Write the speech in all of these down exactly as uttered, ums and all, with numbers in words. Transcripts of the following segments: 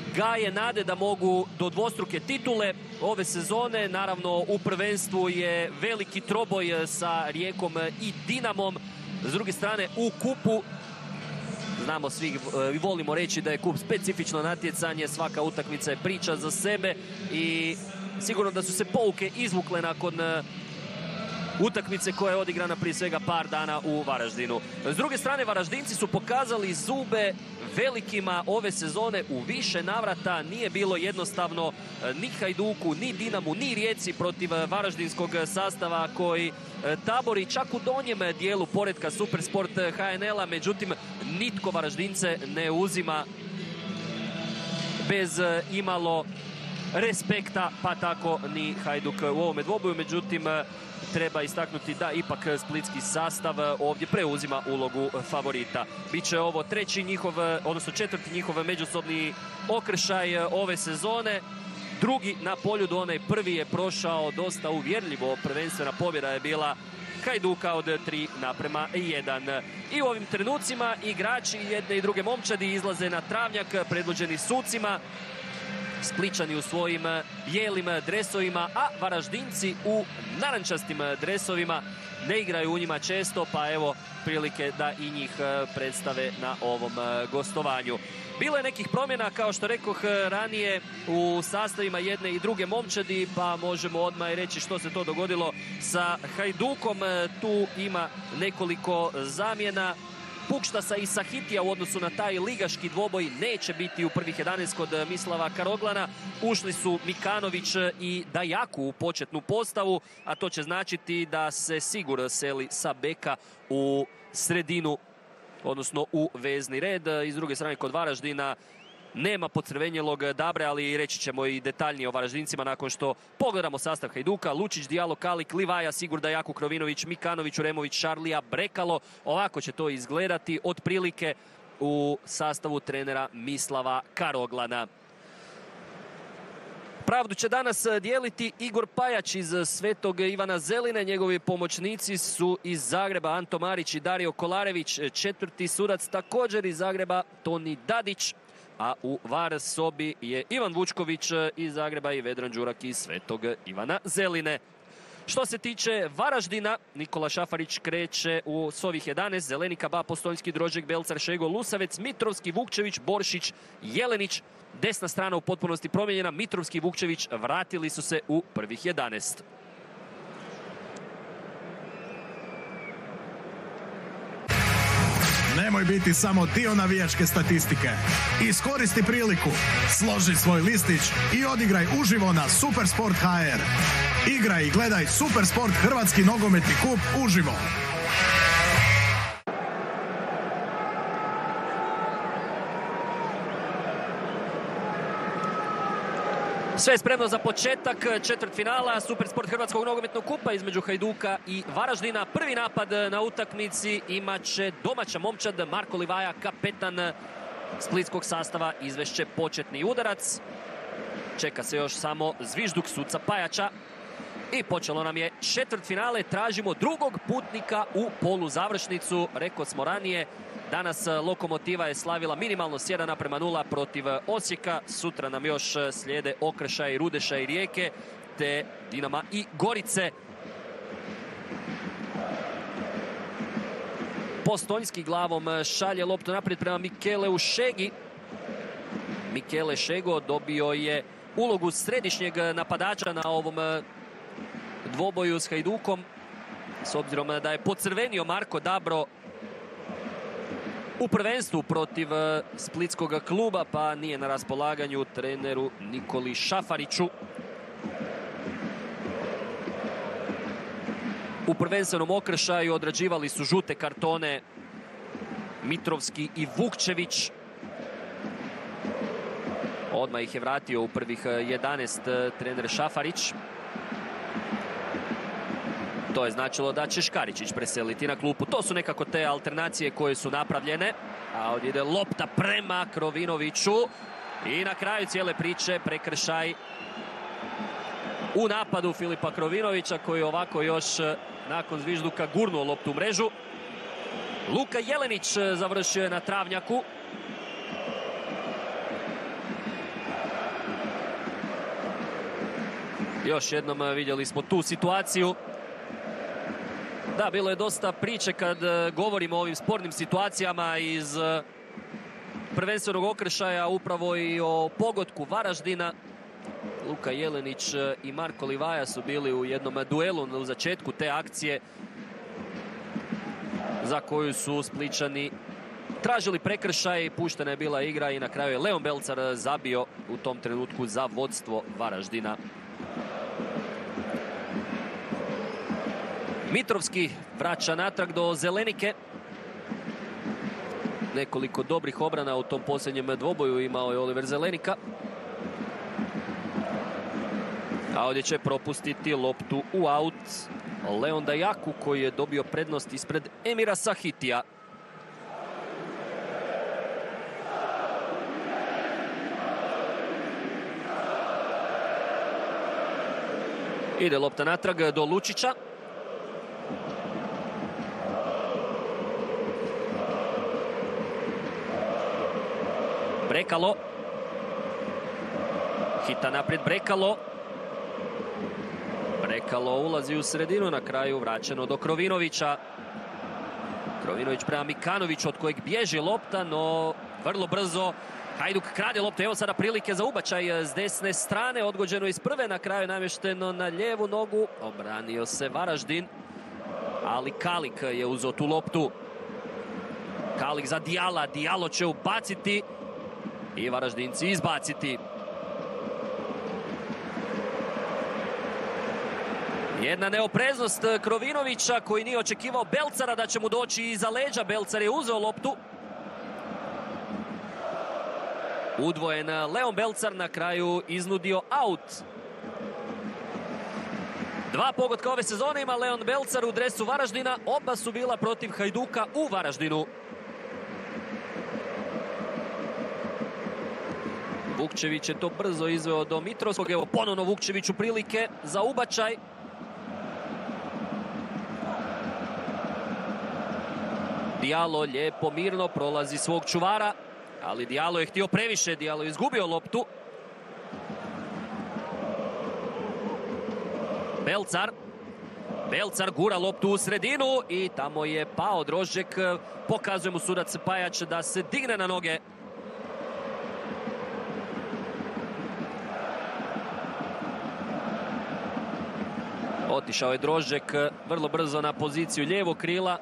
gaje nade da mogu do dvostruke titule ove sezone. Naravno, u prvenstvu je veliki troboj sa Rijekom i Dinamom. S druge strane, u kupu znamo svi i volimo reći da je kup specifično natjecanje, svaka utakmica je priča za sebe i sigurno da su se pouke izvukle nakon utakmice koja je odigrana prije svega par dana u Varaždinu. S druge strane, Varaždinci su pokazali zube velikima ove sezone u više navrata. Nije bilo jednostavno ni Hajduku, ni Dinamu, ni Rijeci protiv varaždinskog sastava koji tabori čak u donjem dijelu poretka Supersport H N L-a. Međutim, nitko Varaždince ne uzima bez imalo respekta, pa tako ni Hajduk u ovome dvoboju. Međutim, treba istaknuti da ipak splitski sastav ovdje preuzima ulogu favorita. Biće ovo treći njihov, odnosno četvrti njihov međusobni okršaj ove sezone. Drugi na Poljudu, onaj prvi je prošao dosta uvjerljivo. Prvenstvena pobjeda je bila Hajduka od tri naprema jedan. I u ovim trenucima igrači jedne i druge momčadi izlaze na travnjak predvođeni sucima. Spličani u svojim bijelim dresovima, a Varaždinci u narančastim dresovima. Ne igraju u njima često, pa evo prilike da i njih predstave na ovom gostovanju. Bilo je nekih promjena, kao što rekoh ranije, u sastavima jedne i druge momčadi, pa možemo odmah reći što se to dogodilo sa Hajdukom. Tu ima nekoliko zamjena. Pukštasa i Sahitija u odnosu na taj ligaški dvoboj neće biti u prvih jedanaest kod Mislava Karoglana. Ušli su Mikanović i Dajaku u početnu postavu, a to će značiti da se Sigur seli sa beka u sredinu, odnosno u vezni red. I s druge strane, kod Varaždina nema podcrvenjelog Dabre, ali reći ćemo i detaljnije o Varaždincima nakon što pogledamo sastav Hajduka. Lučić, Dijalo, Kalik, Livaja, Sigur, Dajaku, Krovinović, Mikanović, Uremović, Šarlija, Brekalo. Ovako će to izgledati otprilike u sastavu trenera Mislava Karoglana. Pravdu će danas dijeliti Igor Pajač iz Svetog Ivana Zeline. Njegovi pomoćnici su iz Zagreba Anto Marić i Dario Kolarević. Četvrti sudac također iz Zagreba Toni Dadić. A u var sobi je Ivan Vučković iz Zagreba i Vedran Đurak iz Svetog Ivana Zeline. Što se tiče Varaždina, Nikola Šafarić kreće u s ovih jedanaest. Zelenika, Ba, Postojnski, Drožek, Belcar, Šego, Lusavec, Mitrovski, Vukčević, Boršić, Jelenić. Desna strana u potpunosti promijenjena. Mitrovski i Vukčević vratili su se u prvih jedanaest. Nemoj biti samo dio navijačke statistike. Iskoristi priliku, složi svoj listić i odigraj uživo na Supersport ha er. Igraj i gledaj Supersport Hrvatski nogometni kup uživo. Sve je spremno za početak četvrtfinala Supersport Hrvatskog nogometnog kupa između Hajduka i Varaždina. Prvi napad na utakmici imat će domaća momčad. Marko Livaja, kapetan splitskog sastava, izvešće početni udarac. Čeka se još samo zvižduk suca Pajača. I počelo nam je četvrtfinale. Tražimo drugog putnika u poluzavršnicu. Rekao smo ranije, danas Lokomotiva je slavila minimalno s jedan naprema nula protiv Osijeka. Sutra nam još slijede okršaj Rudeša i Rijeke, te Dinama i Gorice. Postojnski glavom šalje loptu naprijed prema Mikeleu Šegi. Mikele Šego dobio je ulogu središnjeg napadača na ovom dvoboju s Hajdukom, s obzirom da je pocrvenio Marko Dabro u prvenstvu protiv splitskog kluba, pa nije na raspolaganju treneru Nikoli Šafariću. U prvenstvenom okršaju odrađivali su žute kartone Mitrovski i Vukčević. Odmah ih je vratio u prvih jedanaest trener Šafarić. To je značilo da će Škaričić preseliti na klupu. To su nekako te alternacije koje su napravljene. A ovdje ide lopta prema Krovinoviću. I na kraju cijele priče prekršaj u napadu Filipa Krovinovića, koji ovako još nakon zvižduka gurnuo loptu u mrežu. Luka Jelenić završio je na travnjaku. Još jednom vidjeli smo tu situaciju. Da, bilo je dosta priče kad govorimo o ovim spornim situacijama iz prvenstvenog okršaja, upravo i o pogodku Varaždina. Luka Jelenić i Marko Livaja su bili u jednom duelu u začetku te akcije za koju su Spličani tražili prekršaj. Puštena je bila igra i na kraju je Leon Belcar zabio u tom trenutku za vodstvo Varaždina. Mitrovski vraća natrag do Zelenike. Nekoliko dobrih obrana u tom posljednjem dvoboju imao je Oliver Zelenika. A ovdje će propustiti loptu u aut Leon Dajaku, koji je dobio prednost ispred Emira Sahitija. Ide lopta natrag do Lučića. Brekalo. Hita naprijed Brekalo. Brekalo ulazi u sredinu, na kraju vraćeno do Krovinovića. Krovinović prema Mikanoviću, od kojeg bježi lopta, no vrlo brzo Hajduk krade loptu. Evo sada prilike za ubačaj s desne strane, odgođeno iz prve, na kraju namješteno na lijevu nogu. Obranio se Varaždin, ali Kalik je uzeo tu loptu. Kalik za Dijala, Dijalo će ubaciti i Varaždinci izbaciti. Jedna neopreznost Krovinovića, koji nije očekivao Belcara da će mu doći iza leđa. Belcar je uzeo loptu. Udvojen Leon Belcar, na kraju iznudio aut. Dva pogotka ove sezone ima Leon Belcar u dresu Varaždina. Oba su bila protiv Hajduka u Varaždinu. Vukčević je to brzo izveo do Mitrovskog. Evo ponovno Vukčeviću prilike za ubačaj. Dijalo lijepo, mirno prolazi svog čuvara, ali Dijalo je htio previše. Dijalo je izgubio loptu. Belcar. Belcar gura loptu u sredinu i tamo je pao Drožđek. Pokazuje mu sudac Pajač da se digne na noge. Otišao je Drožđek vrlo brzo na poziciju lijevog krila.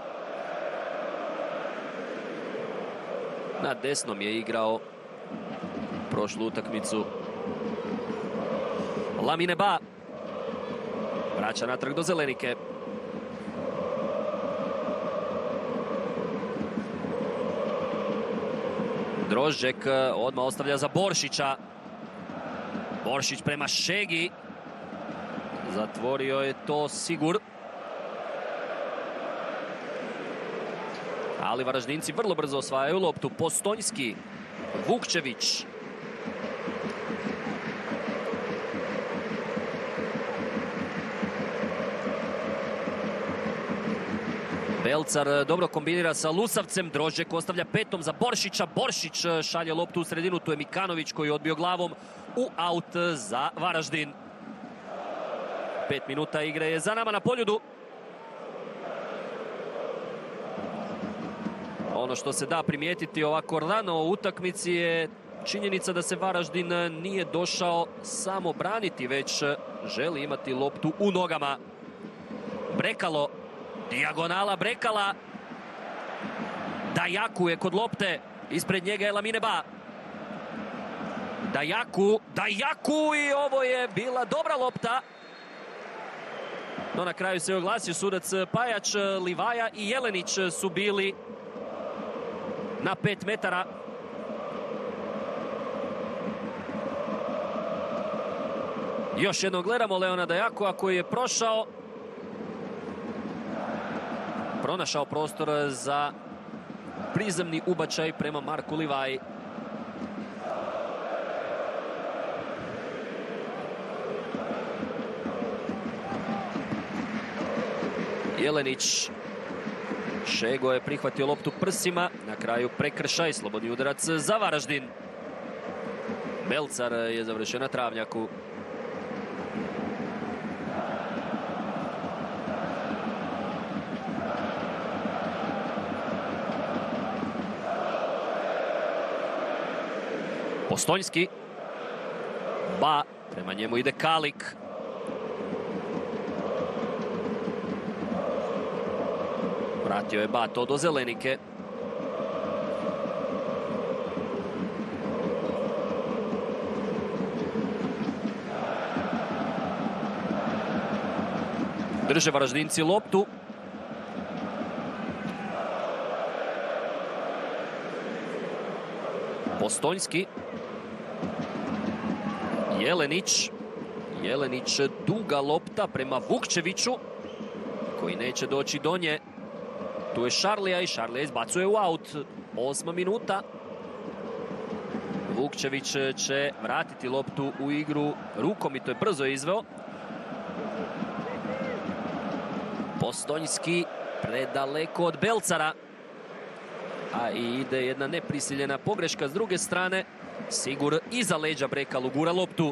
Na desnom je igrao prošlu utakmicu Lamine Ba. Vraća natrag do Zelenike. Drožđek odmah ostavlja za Boršića. Boršić prema Šegi. Zatvorio je to Sigur. Ali Varaždinci vrlo brzo osvajaju loptu. Postonjski, Vukčević. Belcar dobro kombinira sa Lusavcem. Drožđek ostavlja petom za Boršića. Boršić šalje loptu u sredinu. Tu je Mikanović koji je odbio glavom u aut za Varaždin. Pet minuta igre je za nama na Poljudu. Ono što se da primijetiti ovako rano u utakmici je činjenica da se Varaždin nije došao samo braniti, već želi imati loptu u nogama. Brekalo, dijagonala Brekala. Dajaku je kod lopte, ispred njega je Lamine Ba. Dajaku, Dajaku i ovo je bila dobra lopta. No na kraju se oglasio sudac Pajač. Livaja i Jelenić su bili na pet metara. Još jednom gledamo Leona Dajakua koji je prošao. Pronašao prostor za prizemni ubačaj prema Marku Livaji. Jelenić. Šego je prihvatio loptu prsima. Na kraju prekršaj, slobodni udarac za Varaždin. Belcar je završio na travnjaku. Postojnski. Ba, prema njemu ide Kalik. Vratio je Ba to do Zelenike. Drže Varaždinci loptu. Postojnski. Jelenić. Jelenić, duga lopta prema Vukčeviću, koji neće doći do nje. Tu je Šarlija i Šarlija izbacuje u aut. Osma minuta. Vukčević će vratiti loptu u igru rukom i to je brzo izveo. Postojnski predaleko od Belcara. A i ide jedna neprisiljena pogreška s druge strane. Sigur iza leđa Brekalu gura loptu.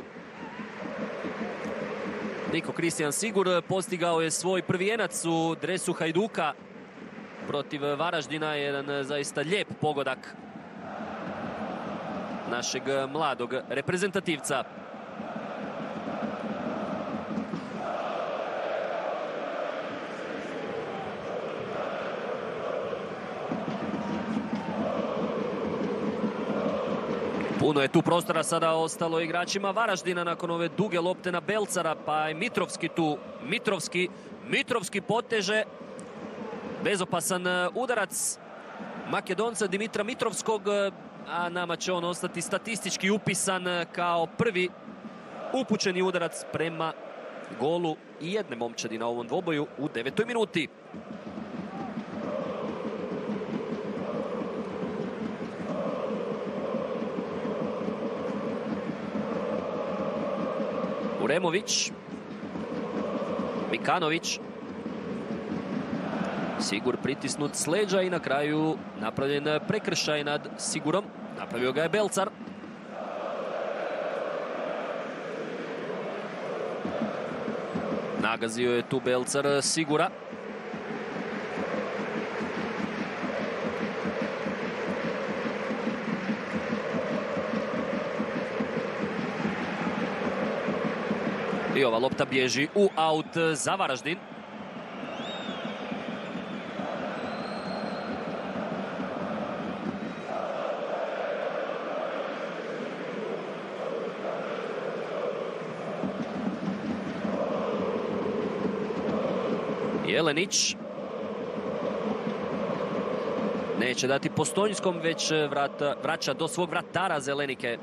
Niko Kristijan Sigur postigao je svoj prvi jenac u dresu Hajduka protiv Varaždina. Jedan zaista lijep pogodak našeg mladog reprezentativca. Puno je tu prostora sada ostalo igračima Varaždina nakon ove duge lopte na Belcara, pa je Mitrovski tu. Mitrovski, Mitrovski poteže. Bezopasan udarac Makedonca Dimitra Mitrovskog, a nama će on ostati statistički upisan kao prvi upućeni udarac prema golu i jedne momčadi na ovom dvoboju u devetoj minuti. Uremović, Mikanović, Sigur pritisnut s leđa i na kraju napravljen prekršaj nad Sigurom. Napravio ga je Belcar. Nagazio je tu Belcar Sigura. I ova lopta bježi u aut za Varaždin. Jelenić. Neće dati Postojnskom, već vrata, vraća do svog vratara Zelenike.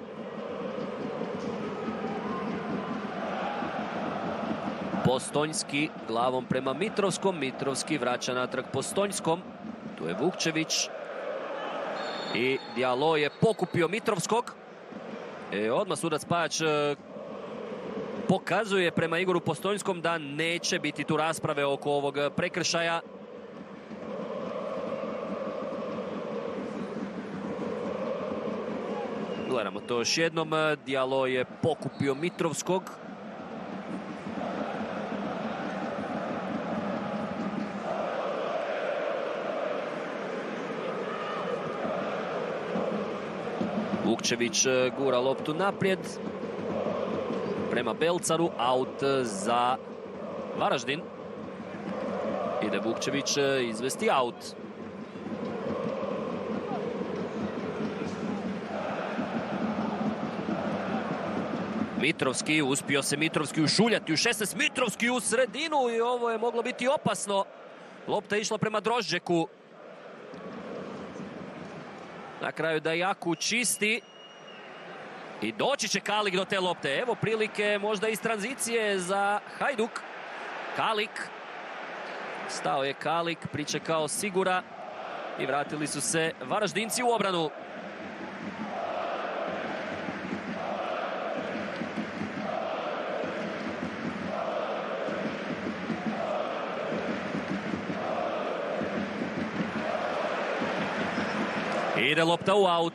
Postojnski glavom prema Mitrovskom. Mitrovski vraća natrag Postojnskom. Tu je Vukčević. I Dialo je pokupio Mitrovskog. E, odmah sudac Pajač pokazuje prema Igoru Postojnskom da neće biti tu rasprave oko ovog prekršaja. Gledamo to još jednom. Dialo je pokupio Mitrovskog. Vukčević gura loptu naprijed prema Belcaru, aut za Varaždin. Ide Vukčević izvesti aut. Mitrovski, uspio se Mitrovski ušuljati u šesnaest, Mitrovski u sredinu i ovo je moglo biti opasno. Lopta je išla prema Drožđeku. Na kraju Dajaku čisti. I doći će Kalik do te lopte. Evo prilike možda iz tranzicije za Hajduk. Kalik. Stao je Kalik, pričekao Sigura. I vratili su se Varaždinci u obranu. Ide lopta u aut.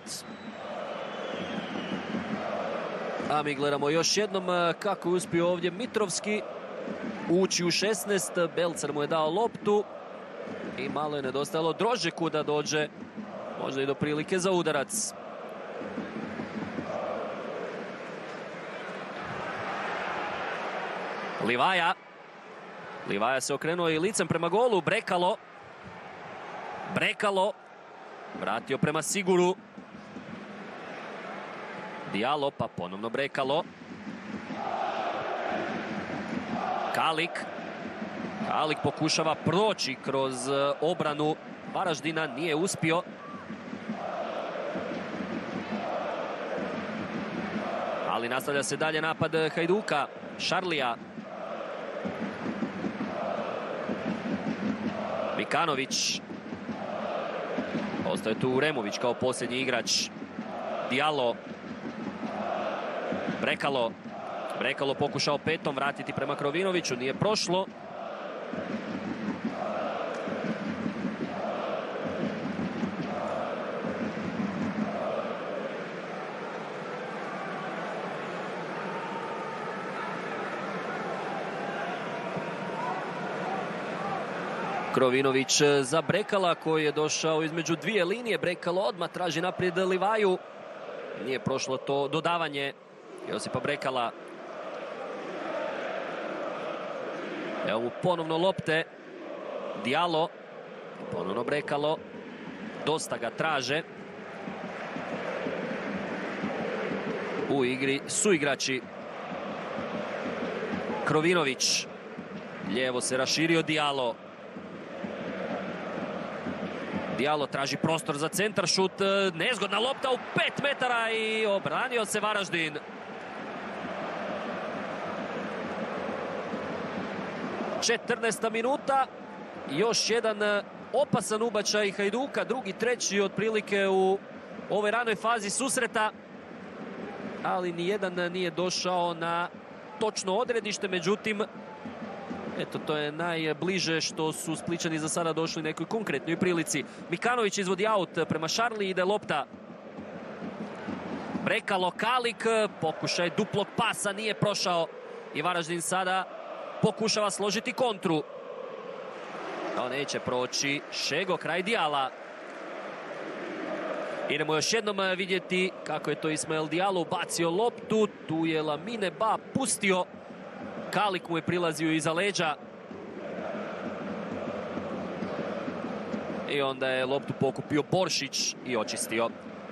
A mi gledamo još jednom kako je uspio ovdje Mitrovski ući u šesnaest. Belcar mu je dao loptu i malo je nedostajalo Drožđeku da dođe možda i do prilike za udarac. Livaja. Livaja se okrenuo i licem prema golu. Brekalo. Brekalo. Vratio prema Siguru. Diallo, pa ponovno Brekalo. Kalik. Kalik pokušava proći kroz obranu Varaždina. Nije uspio. Ali nastavlja se dalje napad Hajduka. Šarlija. Mikanović. Ostaje tu Remović kao posljednji igrač. Diallo. Brekalo. Brekalo pokušao petom vratiti prema Krovinoviću. Nije prošlo. Krovinović za Brekala koji je došao između dvije linije. Brekalo odmah traži naprijed Livaju. Nije prošlo to dodavanje Josipa Brekala. Evo mu ponovno lopte. Diallo. Ponovno Brekalo. Dosta ga traže. U igri su igrači. Krovinović. Lijevo se raširio Diallo. Diallo traži prostor za centar šut. Nezgodna lopta u pet metara i obranio se Varaždin. četrnaesta minuta. Još jedan opasan ubačaj Hajduka. Drugi, treći otprilike u ovoj ranoj fazi susreta. Ali nijedan nije došao na točno odredište. Međutim, eto, to je najbliže što su Spličani za sada došli nekoj konkretnoj prilici. Mikanović izvodi aut prema Šarli, ide lopta. Brekalo, Kalik, pokušaj duplog pasa, nije prošao. I Varaždin sada pokušava složiti kontru. To neće proći. Šego kraj Dijala. Idemo još jednom vidjeti kako je to Ismael Diallo bacio loptu. Tu je Lamine Ba pustio. Kalik mu je prilazio iza leđa. I onda je loptu pokupio Boršić i očistio.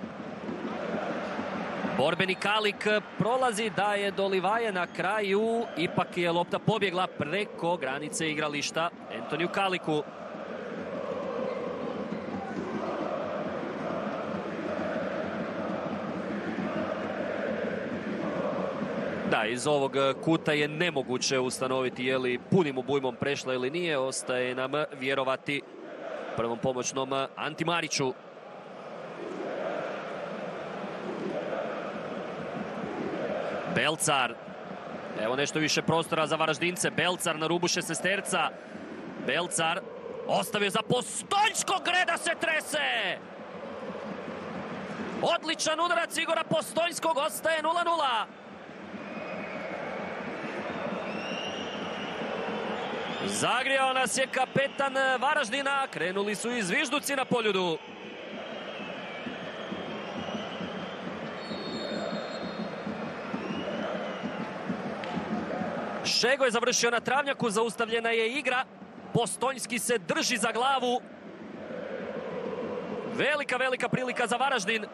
Borbeni Kalik prolazi, daje do Livaje na kraju. Ipak je lopta pobjegla preko granice igrališta Antoniju Kaliku. Da, iz ovog kuta je nemoguće ustanoviti je li punim obujmom prešla ili nije. Ostaje nam vjerovati prvom pomoćnom Anti Mariću. Belcar. Evo nešto više prostora za Varaždince. Belcar na rubu šesnaesterca. Belcar ostavio za Postojnskog, Greda se trese. Odličan udarac Igora Postojnskog, ostaje nula nula. Zagrijao nas je kapetan Varaždina. Krenuli su i zvižduci na Poljudu. Šego je završio na travnjaku, zaustavljena je igra. Postojnski se drži za glavu. Velika, velika prilika za Varaždin.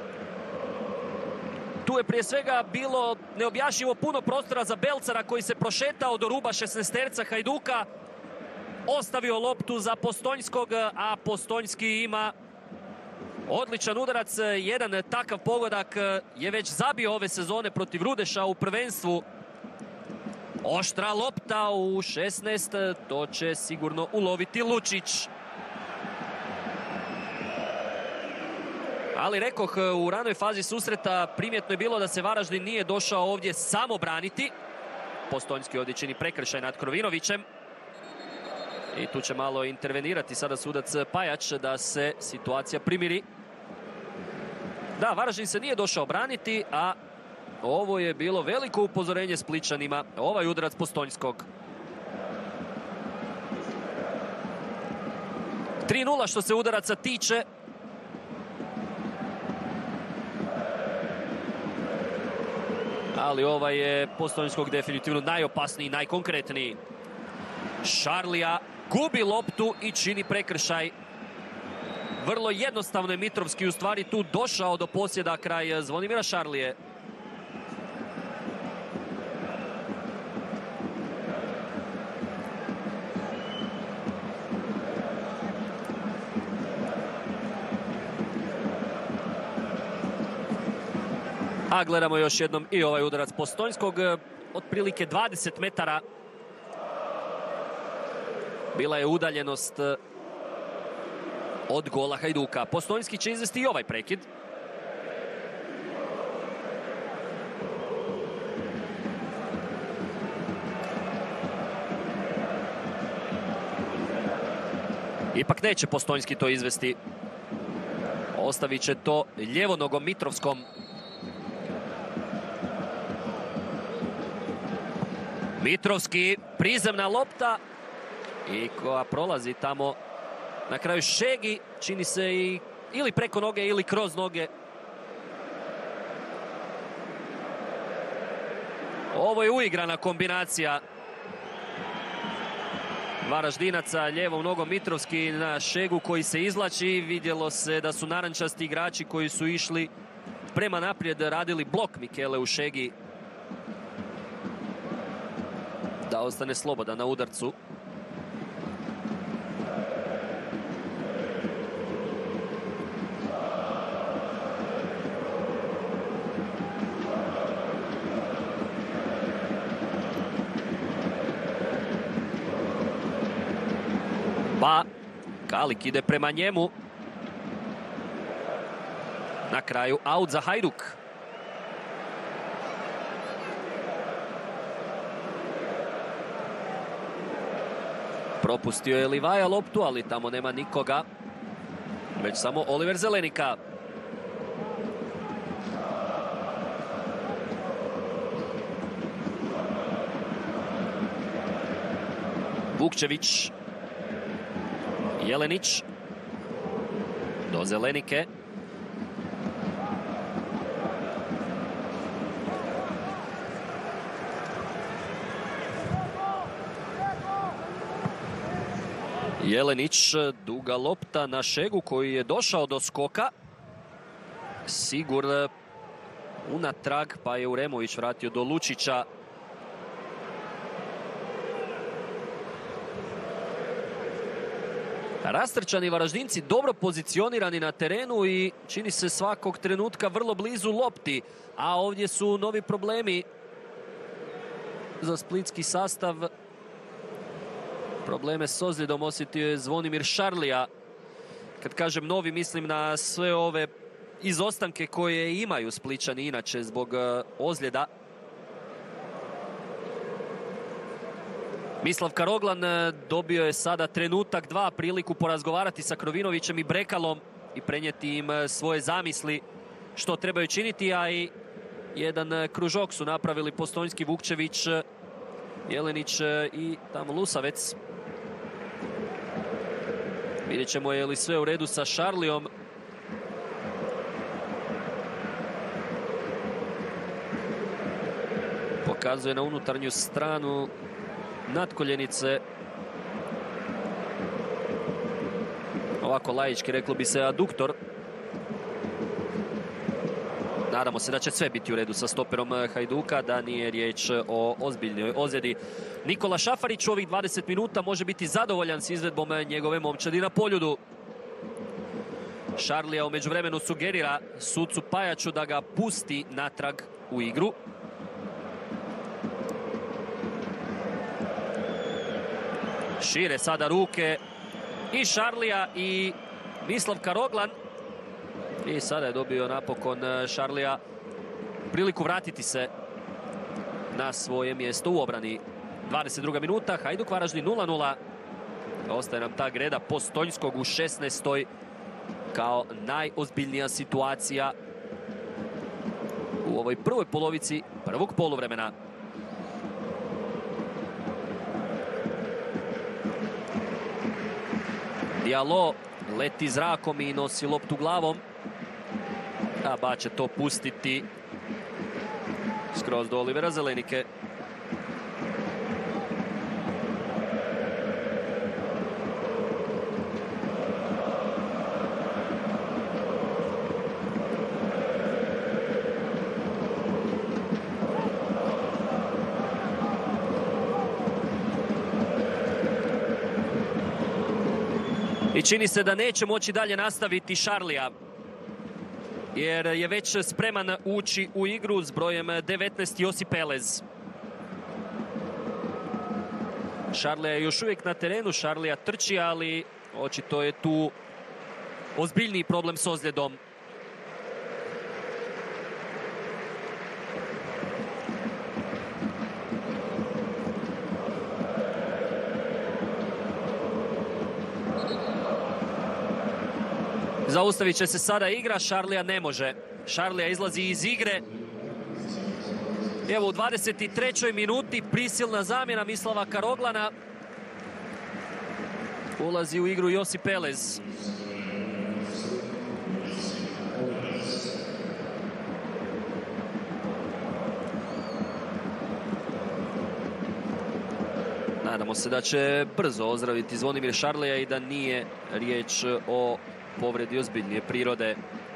Tu je prije svega bilo neobjašnjivo puno prostora za Belcara koji se prošetao do ruba šesnaesterca Hajduka. Ostavio loptu za Postojnskog, a Postojnski ima odličan udarac. Jedan takav pogodak je već zabio ove sezone protiv Rudeša u prvenstvu. Oštra lopta u šesnaest, to će sigurno uloviti Lučić. Ali rekoh, u ranoj fazi susreta primjetno je bilo da se Varaždin nije došao ovdje samo braniti. Postojnski ovdje čini prekršaj nad Krovinovićem. I tu će malo intervenirati sada sudac Pajač da se situacija primiri. Da, Varaždin se nije došao braniti, a ovo je bilo veliko upozorenje Spličanima. Ovaj udarac Postojnskog. tri nula što se udaraca tiče. Ali ovaj je Postojnskog definitivno najopasniji, najkonkretniji. Šarlija gubi loptu i čini prekršaj. Vrlo jednostavno je Mitrovski u stvari tu došao do posjeda kraj Zvonimira Šarlije. A gledamo još jednom i ovaj udarac Postojnskog, otprilike dvadeset metara. Bila je udaljenost od gola Hajduka. Postojnski će izvesti i ovaj prekid. Ipak neće Postojnski to izvesti. Ostavit će to ljevonogom Mitrovskom. Mitrovski, prizemna lopta i koja prolazi tamo na kraju Šegi, čini se i ili preko noge ili kroz noge. Ovo je uigrana kombinacija Varaždinaca, lijevom nogom Mitrovski na Šegu koji se izvlači. Vidjelo se da su narančasti igrači koji su išli prema naprijed radili blok Mikele u Šegi da ostane slobodan na udarcu. Pa Kalik ide prema njemu. Na kraju aut za Hajduk. Propustio je Livaja loptu, ali tamo nema nikoga. Već samo Oliver Zelenika. Vukčević. Jelenić. Do Zelenike. Jelenić, duga lopta na Šegu koji je došao do skoka. Sigur unatrag, pa je Uremović vratio do Lučića. Rastrčani Varaždinci dobro pozicionirani na terenu i čini se svakog trenutka vrlo blizu lopti. A ovdje su novi problemi za splitski sastav. Probleme s ozljedom osjetio je Zvonimir Šarlija. Kad kažem novi, mislim na sve ove izostanke koje imaju Splićani inače zbog ozljeda. Mislav Karoglan dobio je sada trenutak dva, priliku porazgovarati sa Krovinovićem i Brekalom i prenijeti im svoje zamisli što trebaju činiti, a i jedan kružok su napravili Postojnski, Vukčević, Jelenić i tamo Lusavec. Vidjet ćemo je li sve u redu sa Šarlijom. Pokazuje na unutarnju stranu natkoljenice. Ovako laički reklo bi se aduktor. Nadamo se da će sve biti u redu sa stoperom Hajduka, da nije riječ o ozbiljnoj ozljedi. Nikola Šafarić u ovih dvadeset minuta može biti zadovoljan s izvedbom njegove momčadi na Poljudu. Šarlija u međuvremenu sugerira sucu Pajaču da ga pusti natrag u igru. Šire sada ruke i Šarlija i Mislav Karoglan. I sada je dobio napokon Šarlija priliku vratiti se na svoje mjesto u obrani. dvadeset druga minuta, Hajduk Varaždin nula nula. Ostaje nam ta greda Postojnskog u šesnaestoj kao najozbiljnija situacija u ovoj prvoj polovici prvog poluvremena. Dialo leti zrakom i nosi loptu glavom. A Ba će to pustiti skroz do Olivera Zelenike. I čini se da neće moći dalje nastaviti Šarlija, jer je već spreman ući u igru s brojem devetnaest Josip Elez. Šarlija je još uvijek na terenu, Šarlija trči, ali očito je tu ozbiljniji problem s ozljedom. Zaustavit će se sada igra, Šarlija ne može. Šarlija izlazi iz igre. Evo u dvadeset trećoj minuti prisilna zamjena Mislava Karoglana. Ulazi u igru Josip Elez. Nadamo se da će brzo ozdraviti Zvonimir Šarlija i da nije riječ o povredi ozbiljnije prirode.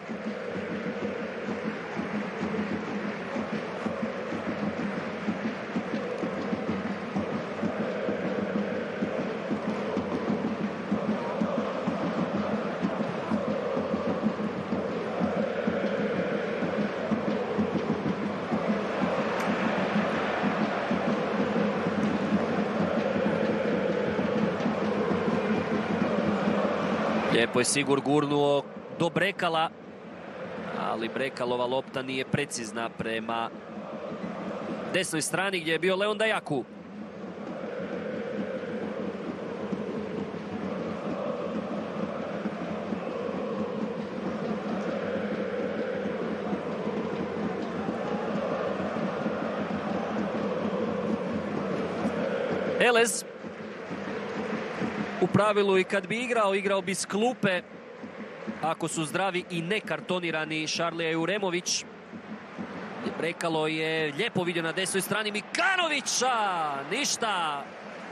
Lijepo je Sigur gurnuo do Brekala, ali Brekalova lopta nije precizna prema desnoj strani gdje je bio Leon Dajaku. Elez u pravilu i kad bi igrao, igrao bi s klupe ako su zdravi i nekartonirani Šarlija i Uremović. Brekalo je lijepo vidio na desnoj strani Mikanovića, ništa.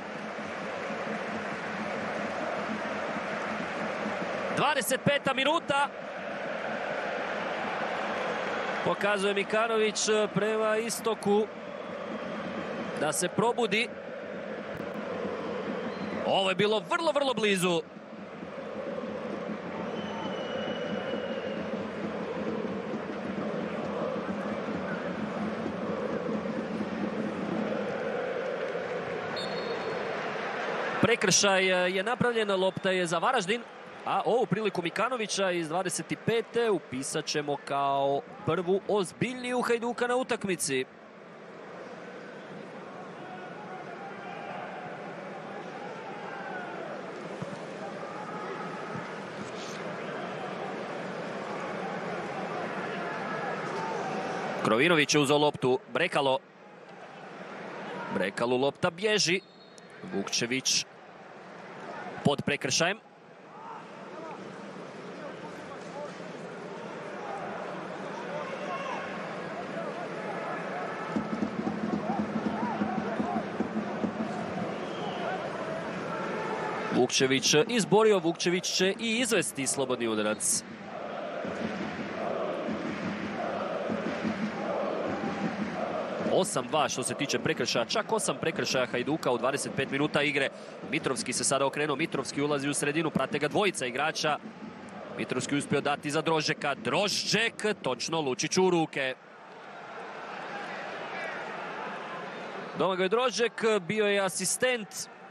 dvadeset peta minuta. Pokazuje Mikanović prema istoku da se probudi. Ovo je bilo vrlo, vrlo blizu. Prekršaj je napravljen, lopta je za Varaždin, a ovu priliku Mikanovića iz dvadeset pete upisat ćemo kao prvu ozbiljniju Hajduka na utakmici. Krovinović je uzeo loptu, Brekalo. Brekalu lopta bježi. Vukčević pod prekršajem. Vukčević izborio, Vukčević će i izvesti slobodni udarac. osam dva što se tiče prekršaja, čak osam prekršaja Hajduka u dvadeset pet minuta igre. Mitrovski se sada okrenuo, Mitrovski ulazi u sredinu, prate ga dvojica igrača. Mitrovski uspio dati za Drožđeka, Drožđek točno Lučiću u ruke. Domagoj Drožđek bio je asistent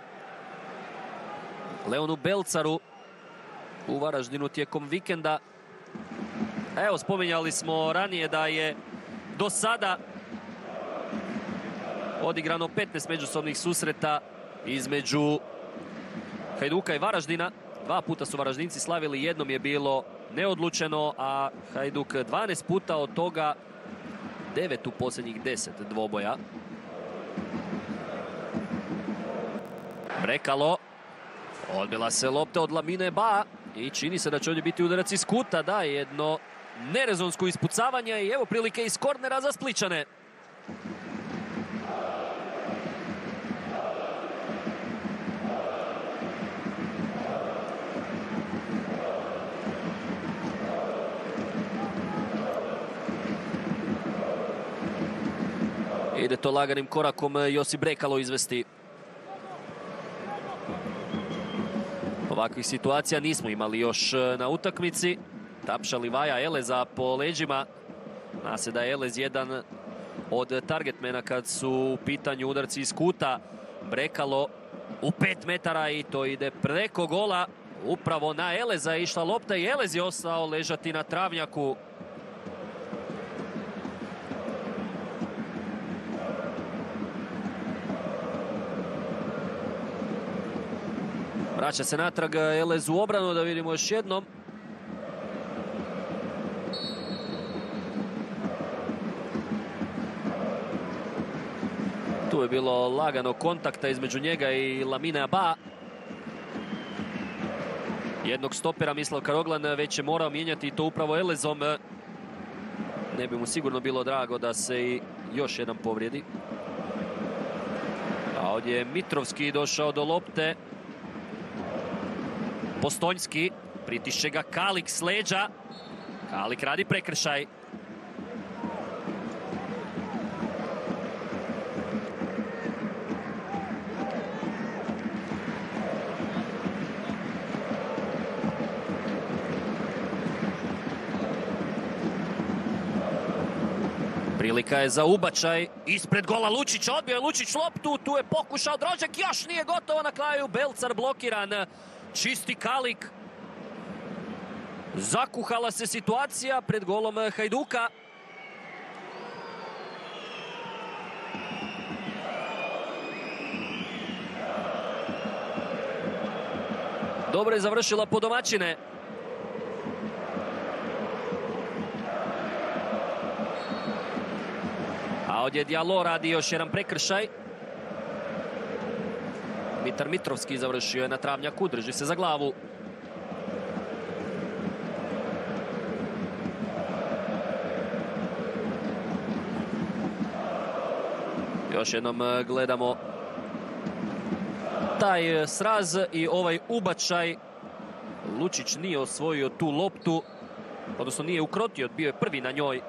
Leonu Belcaru u Varaždinu tijekom vikenda. Evo, spominjali smo ranije da je do sada odigrano petnaest međusobnih susreta između Hajduka i Varaždina. Dva puta su Varaždinci slavili, jednom je bilo neodlučeno, a Hajduk dvanaest puta, od toga devet u posljednjih deset dvoboja. Brekalo. Odbila se lopta od Lamine Ba i čini se da će ovdje biti udarac iz kuta. Da, jedno nerezonsko ispucavanje i evo prilike iz kornera za Splićane. Ide to laganim korakom Josip Brekalo izvesti. Ovakvih situacija nismo imali još na utakmici. Tapša Livaja Eleza po leđima. Zna se da je Elez jedan od targetmena kad su u pitanju udarci iz kuta. Brekalo u pet metara i to ide preko gola. Upravo na Eleza je išla lopta i Elez je ostao ležati na travnjaku. Vraća se natrag Elez u obranu, da vidimo još jednom. Tu je bilo lagano kontakta između njega i Lamine Aba. Jednog stopera Mislav Karoglan već je morao mijenjati i to upravo Elezom. Ne bi mu sigurno bilo drago da se i još jedan povrijedi. A ovdje je Mitrovski došao do lopte. Postojnski, pritišće ga Kalik s leđa. Kalik radi prekršaj. Prilika je za ubačaj. Ispred gola Lučić, odbio je Lučić loptu. Tu je pokušao Drožek, još nije gotovo na kraju. Belcar blokiran. Čisti Kalik. Zakuhala se situacija pred golom Hajduka. Dobro je završila po domaćine. A ovdje Diallo radi još jedan prekršaj. Mitar Mitrovski završio je na travnjaku, drži se za glavu. Još jednom gledamo taj sraz i ovaj ubačaj. Lučić nije osvojio tu loptu, odnosno nije ukrotio, bio je prvi na njoj.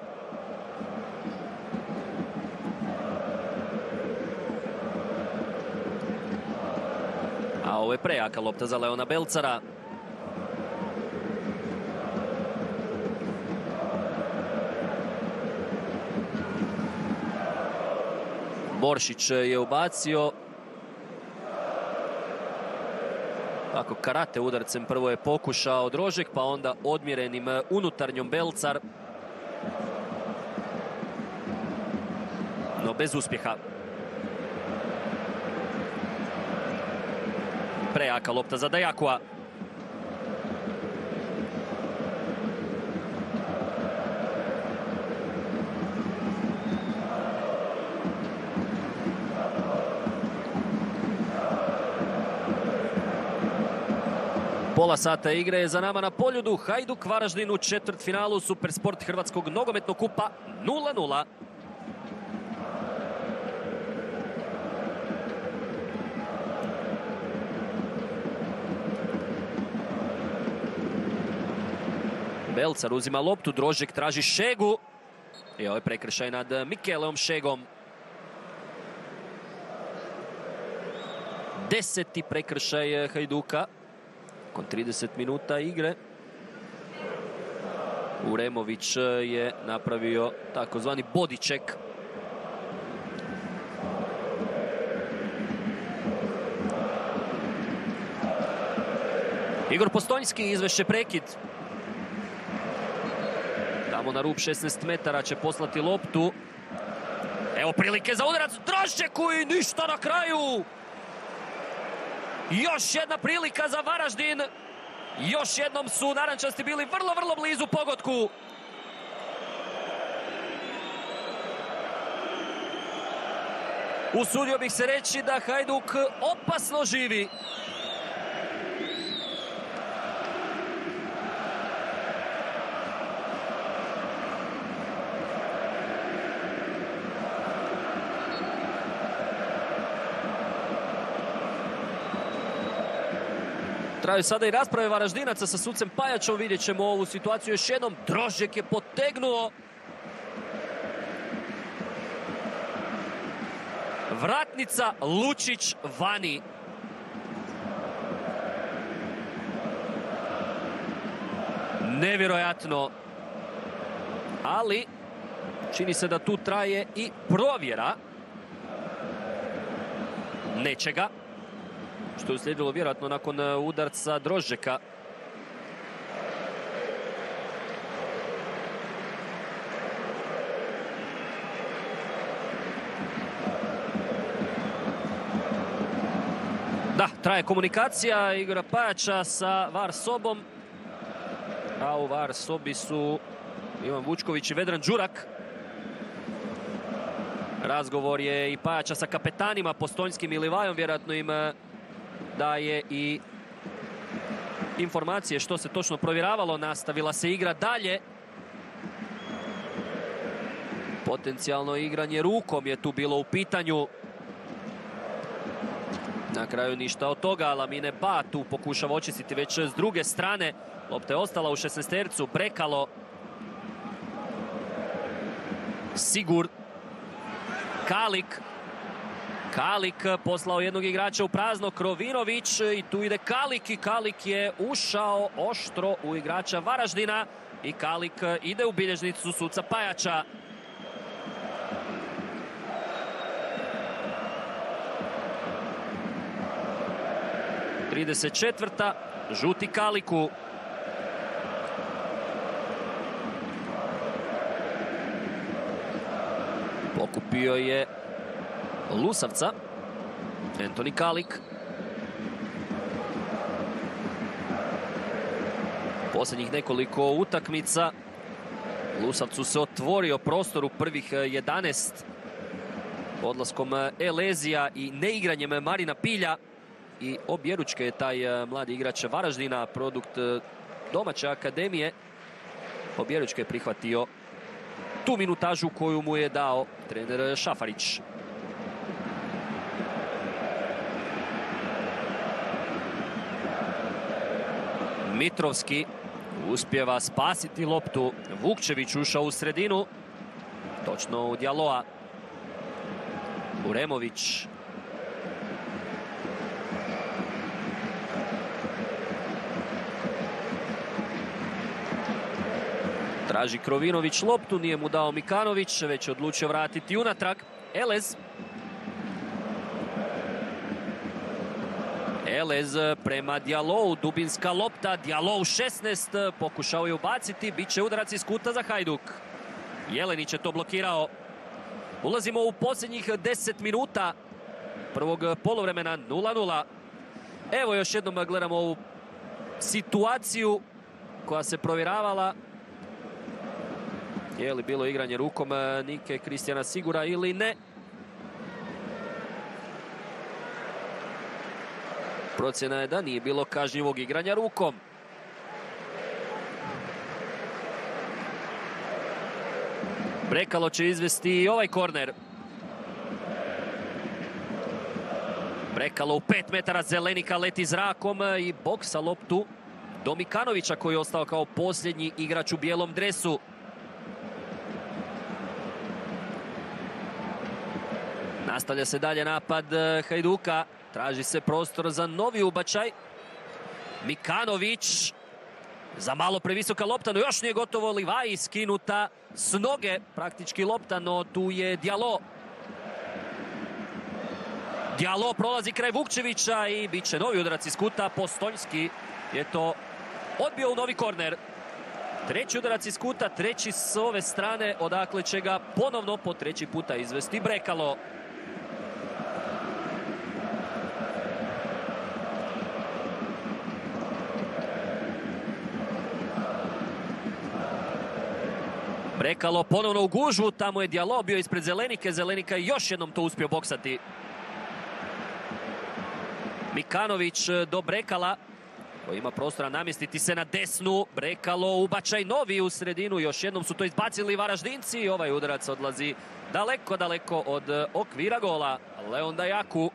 A ovo je prejaka lopta za Leona Belcara. Moršić je ubacio. Tako karate udarcem prvo je pokušao Drožek, pa onda odmjerenim unutarnjom Belcar. No bez uspjeha. Prejaka lopta za Dajakua. Pola sata igre je za nama na Poljudu. Hajduk Varaždin u četvrtfinalu Supersport Hrvatskog nogometnog kupa nula nula. Belcar uzima loptu, Drožek traži Šegu. I ovo je prekršaj nad Mikeleom Šegom. Deseti prekršaj Hajduka. Nakon trideset minuta igre. Uremović je napravio takozvani body check. Igor Postojnski izvešće prekid. Tamo na rub šesnaest metara će poslati loptu. Evo prilike za udarac Drožeku i ništa na kraju. Još jedna prilika za Varaždin. Još jednom su narančasti bili vrlo, vrlo blizu pogodku. Usudio bih se reći da Hajduk opasno živi. Traju sada i rasprave Varaždinaca sa sucem Pajačom. Vidjet ćemo ovu situaciju još jednom. Drožek je potegnuo. Vratnica Lučić vani. Nevjerojatno. Ali čini se da tu traje i provjera nečega, što je uslijedilo vjerojatno nakon udarca Drožeka. Da, traje komunikacija Igora Pajača sa VAR sobom. A u VAR sobi su Ivan Vučković i Vedran Đurak. Razgovor je i Pajača sa kapetanima Postojnskim i Livajom. Vjerojatno im daje i informacije što se točno provjeravalo. Nastavila se igra dalje. Potencijalno igranje rukom je tu bilo u pitanju. Na kraju ništa od toga. Lamine Ba tu pokušava očistiti već s druge strane. Lopta je ostala u šesnaestercu. Brekalo. Sigur. Kalik. Kalik poslao jednog igrača u prazno. Krovinović i tu ide Kalik i Kalik je ušao oštro u igrača Varaždina. I Kalik ide u bilježnicu suca Pajača. trideset četvrta. Žuti Kaliku. Pokupio je Lusavca. Antoni Kalik. Posljednjih nekoliko utakmica Lusavcu se otvorio prostor u prvih jedanaest odlaskom Elezija i neigranjem Marina Pilja. I objeručke je taj mladi igrač Varaždina, produkt domaće akademije. Objeručke je prihvatio tu minutažu koju mu je dao trener Šafarić. Mitrovski uspijeva spasiti loptu. Vukčević ušao u sredinu. Točno u Djaloa. Uremović. Traži Krovinović loptu, nije mu dao Mikanović, već je odlučio vratiti unatrag. Elez. Elez prema Djalou, dubinska lopta, Djalou šesnaest, pokušao je ubaciti, bit će udarac iz kuta za Hajduk. Jelenić je to blokirao. Ulazimo u posljednjih deset minuta prvog poluvremena, nula nula. Evo još jednom gledamo ovu situaciju koja se provjeravala. Je li bilo igranje rukom Nike Kristijana Sigura ili ne? Procjena je da nije bilo kažnjivog igranja rukom. Brekalo će izvesti i ovaj korner. Brekalo u pet metara, Zelenika leti zrakom i boksa loptu do Mikanovića koji je ostao kao posljednji igrač u bijelom dresu. Nastavlja se dalje napad Hajduka. Traži se prostor za novi ubačaj. Mikanović. Za malo previsoka lopta, no još nije gotovo. Livaji skinuta s noge. Praktički lopta, no tu je Djalo. Djalo prolazi kraj Vukčevića i bit će novi udarac iz kuta. Postojnski je to odbio u novi korner. Treći udarac iz kuta, treći s ove strane, odakle će ga ponovno po treći puta izvesti Brekalo. Brekalo ponovno u gužvu, tamo je Djalo bio ispred Zelenike, Zelenika je još jednom to uspio boksati. Mikanović do Brekala, koji ima prostora namjestiti se na desnu. Brekalo, ubačaj novi u sredinu, još jednom su to izbacili Varaždinci i ovaj udarac odlazi daleko, daleko od okvira gola. Leon Dajaku.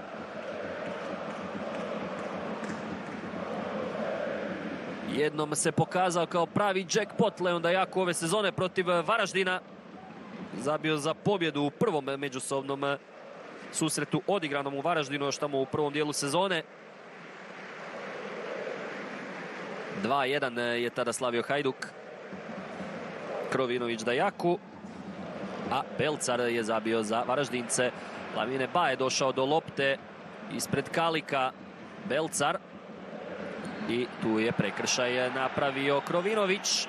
Jednom se pokazao kao pravi jackpot Leon Dajaku ove sezone protiv Varaždina. Zabio za pobjedu u prvom međusobnom susretu odigranom u Varaždinu još tamo u prvom dijelu sezone. dva jedan je tada slavio Hajduk. Krovinović Dajaku, a Belcar je zabio za Varaždince. Lavine Ba je došao do lopte ispred Kalika. Belcar. I tu je prekršaj napravio Krovinović.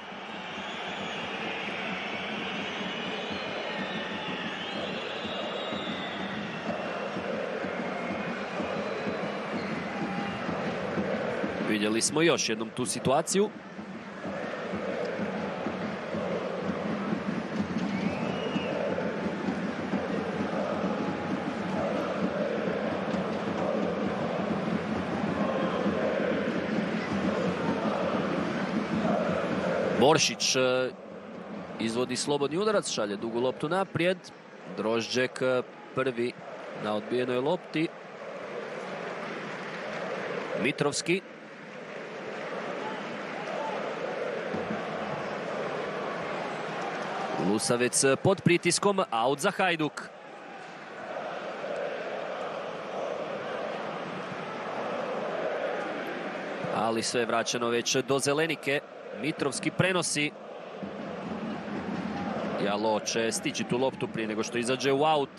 Vidjeli smo još jednom tu situaciju. Boršić izvodi slobodni udarac, šalje dugu loptu naprijed. Drožđek prvi na odbijenoj lopti. Mitrovski. Lusavec pod pritiskom, aut za Hajduk. Ali sve je vraćeno već do Zelenike. Mitrovski prenosi. Jalo će stići tu loptu prije nego što izađe u aut.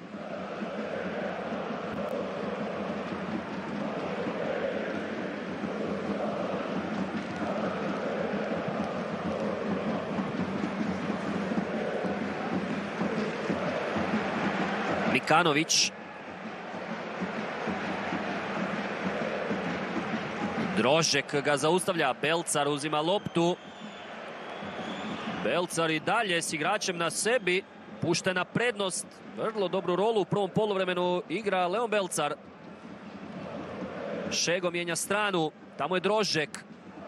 Mikanović. Drožek ga zaustavlja, Belcar uzima loptu. Belcar i dalje s igračem na sebi, puštena prednost. Vrlo dobru rolu u prvom poluvremenu igra Leon Belcar. Šego mijenja stranu, tamo je Drožek.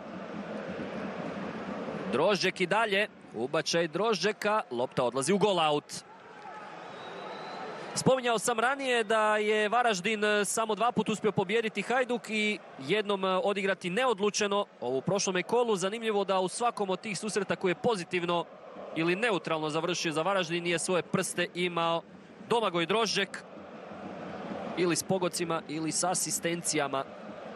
Drožek i dalje, ubačaj Drožeka, lopta odlazi u gol aut. Spominjao sam ranije da je Varaždin samo dva put uspio pobijediti Hajduk i jednom odigrati neodlučeno u prošlom kolu. Zanimljivo da u svakom od tih susreta koji je pozitivno ili neutralno završio za Varaždin nije svoje prste imao Domagoj Drožek, ili s pogodcima ili s asistencijama.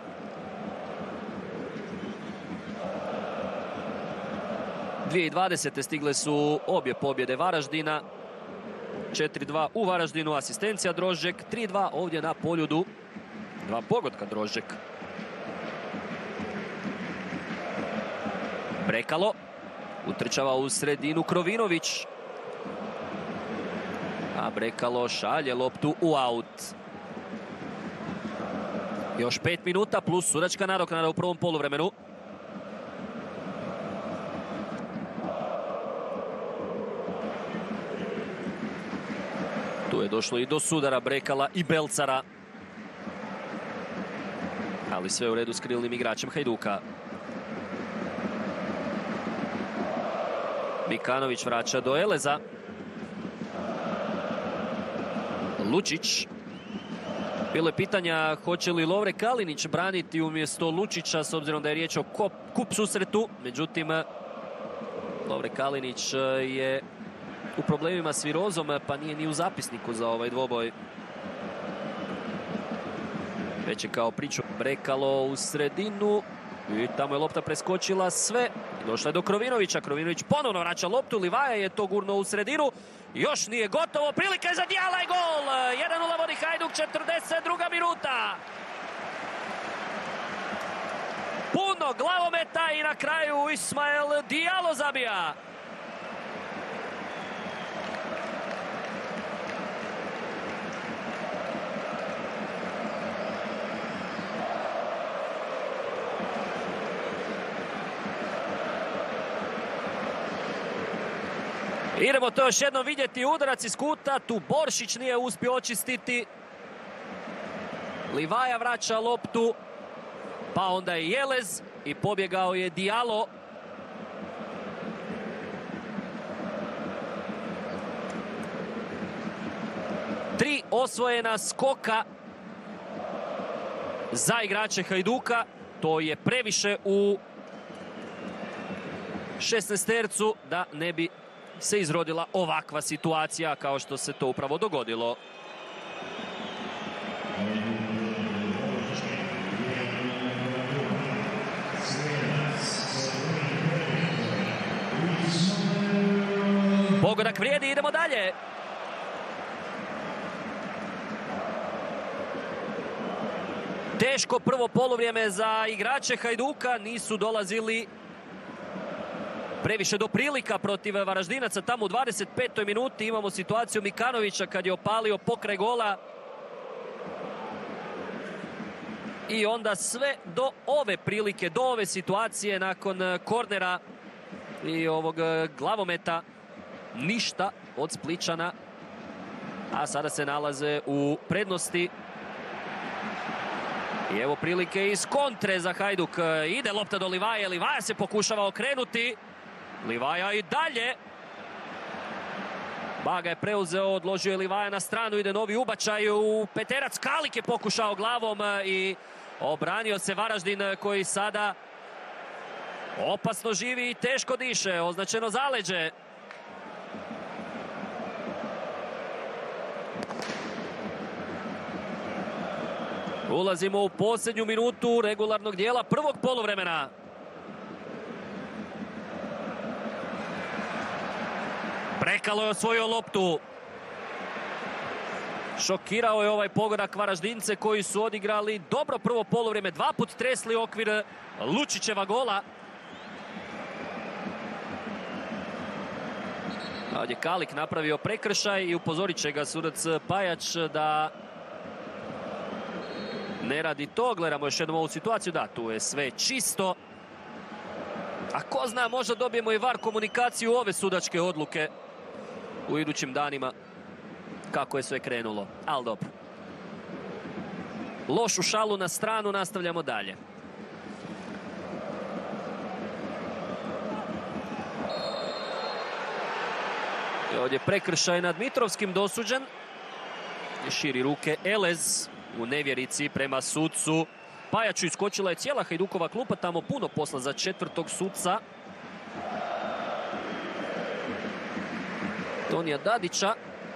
dvije tisuće dvadesete stigle su obje pobjede Varaždina. četiri dva u Varaždinu, asistencija Drožek, tri dva ovdje na Poljudu. Dva pogotka Drožek. Brekalo. Utrčava u sredinu Krovinović. A Brekalo šalje loptu u aut. Još pet minuta plus sudačka nadoknada u prvom poluvremenu. Tu je došlo i do sudara Brekala i Belcara. Ali sve u redu s krilnim igračem Hajduka. Mikanović vraća do Eleza. Lučić. Bilo je pitanja hoće li Lovre Kalinić braniti umjesto Lučića s obzirom da je riječ o kup susretu. Međutim, Lovre Kalinić je u problemima s virozom, pa nije ni u zapisniku za ovaj dvoboj. Već je kao priču Brekalo u sredinu. I tamo je lopta preskočila sve. Došla je do Krovinovića. Krovinović ponovno vraća loptu. Livaja je to gurno u sredinu. Još nije gotovo. Prilika je za Dijala i gol. jedan nula vodi Hajduk, četrdeset druga minuta. Puno glavometa i na kraju Ismael Dijalo zabija. Idemo to još jednom vidjeti, udarac iz kuta, tu Boršić nije uspio očistiti. Livaja vraća loptu, pa onda je Jelez i pobjegao je Dijalo. Tri osvojena skoka za igrače Hajduka, to je previše u šesnaestercu da ne bi se izrodila ovakva situacija kao što se to upravo dogodilo. Pogodak vrijedi, idemo dalje. Teško prvo poluvrijeme za igrače Hajduka, nisu dolazili previše do prilika protiv Varaždinaca. Tamo u dvadeset petoj minuti imamo situaciju Mikanovića kad je opalio pokraj gola. I onda sve do ove prilike, do ove situacije nakon kornera i ovog glavometa, ništa od Spličana. A sada se nalaze u prednosti. I evo prilike iz kontre za Hajduk. Ide lopta do Livaje, Livaja se pokušava okrenuti. Livaja i dalje. Baga je preuzeo, odložio je Livaja na stranu, ide novi ubačaj u peterac. Kalik je pokušao glavom i obranio se Varaždin koji sada opasno živi i teško diše. Označeno zaleđe. Ulazimo u posljednju minutu regularnog dijela prvog poluvremena. Brekalo je osvojio loptu. Šokirao je ovaj pogodak Varaždince koji su odigrali dobro prvo poluvrijeme. Dva put tresli okvir Lučićeva gola. Ovdje Kalik napravio prekršaj i upozorit će ga sudac Pajač da ne radi to. Gledamo još jednom ovu situaciju. Da, tu je sve čisto. A ko zna, možda dobijemo i var komunikaciju ove sudačke odluke u idućim danima. Kako je sve krenulo. Ali dobro. Lošu šalu na stranu, nastavljamo dalje. I ovdje prekršaj nad Mitrovskim dosuđen. Širi ruke Elez u nevjerici prema sudcu Pajaču. Iskočila je cijela Hajdukova klupa, tamo puno posla za četvrtog sudca Tonija Dadića.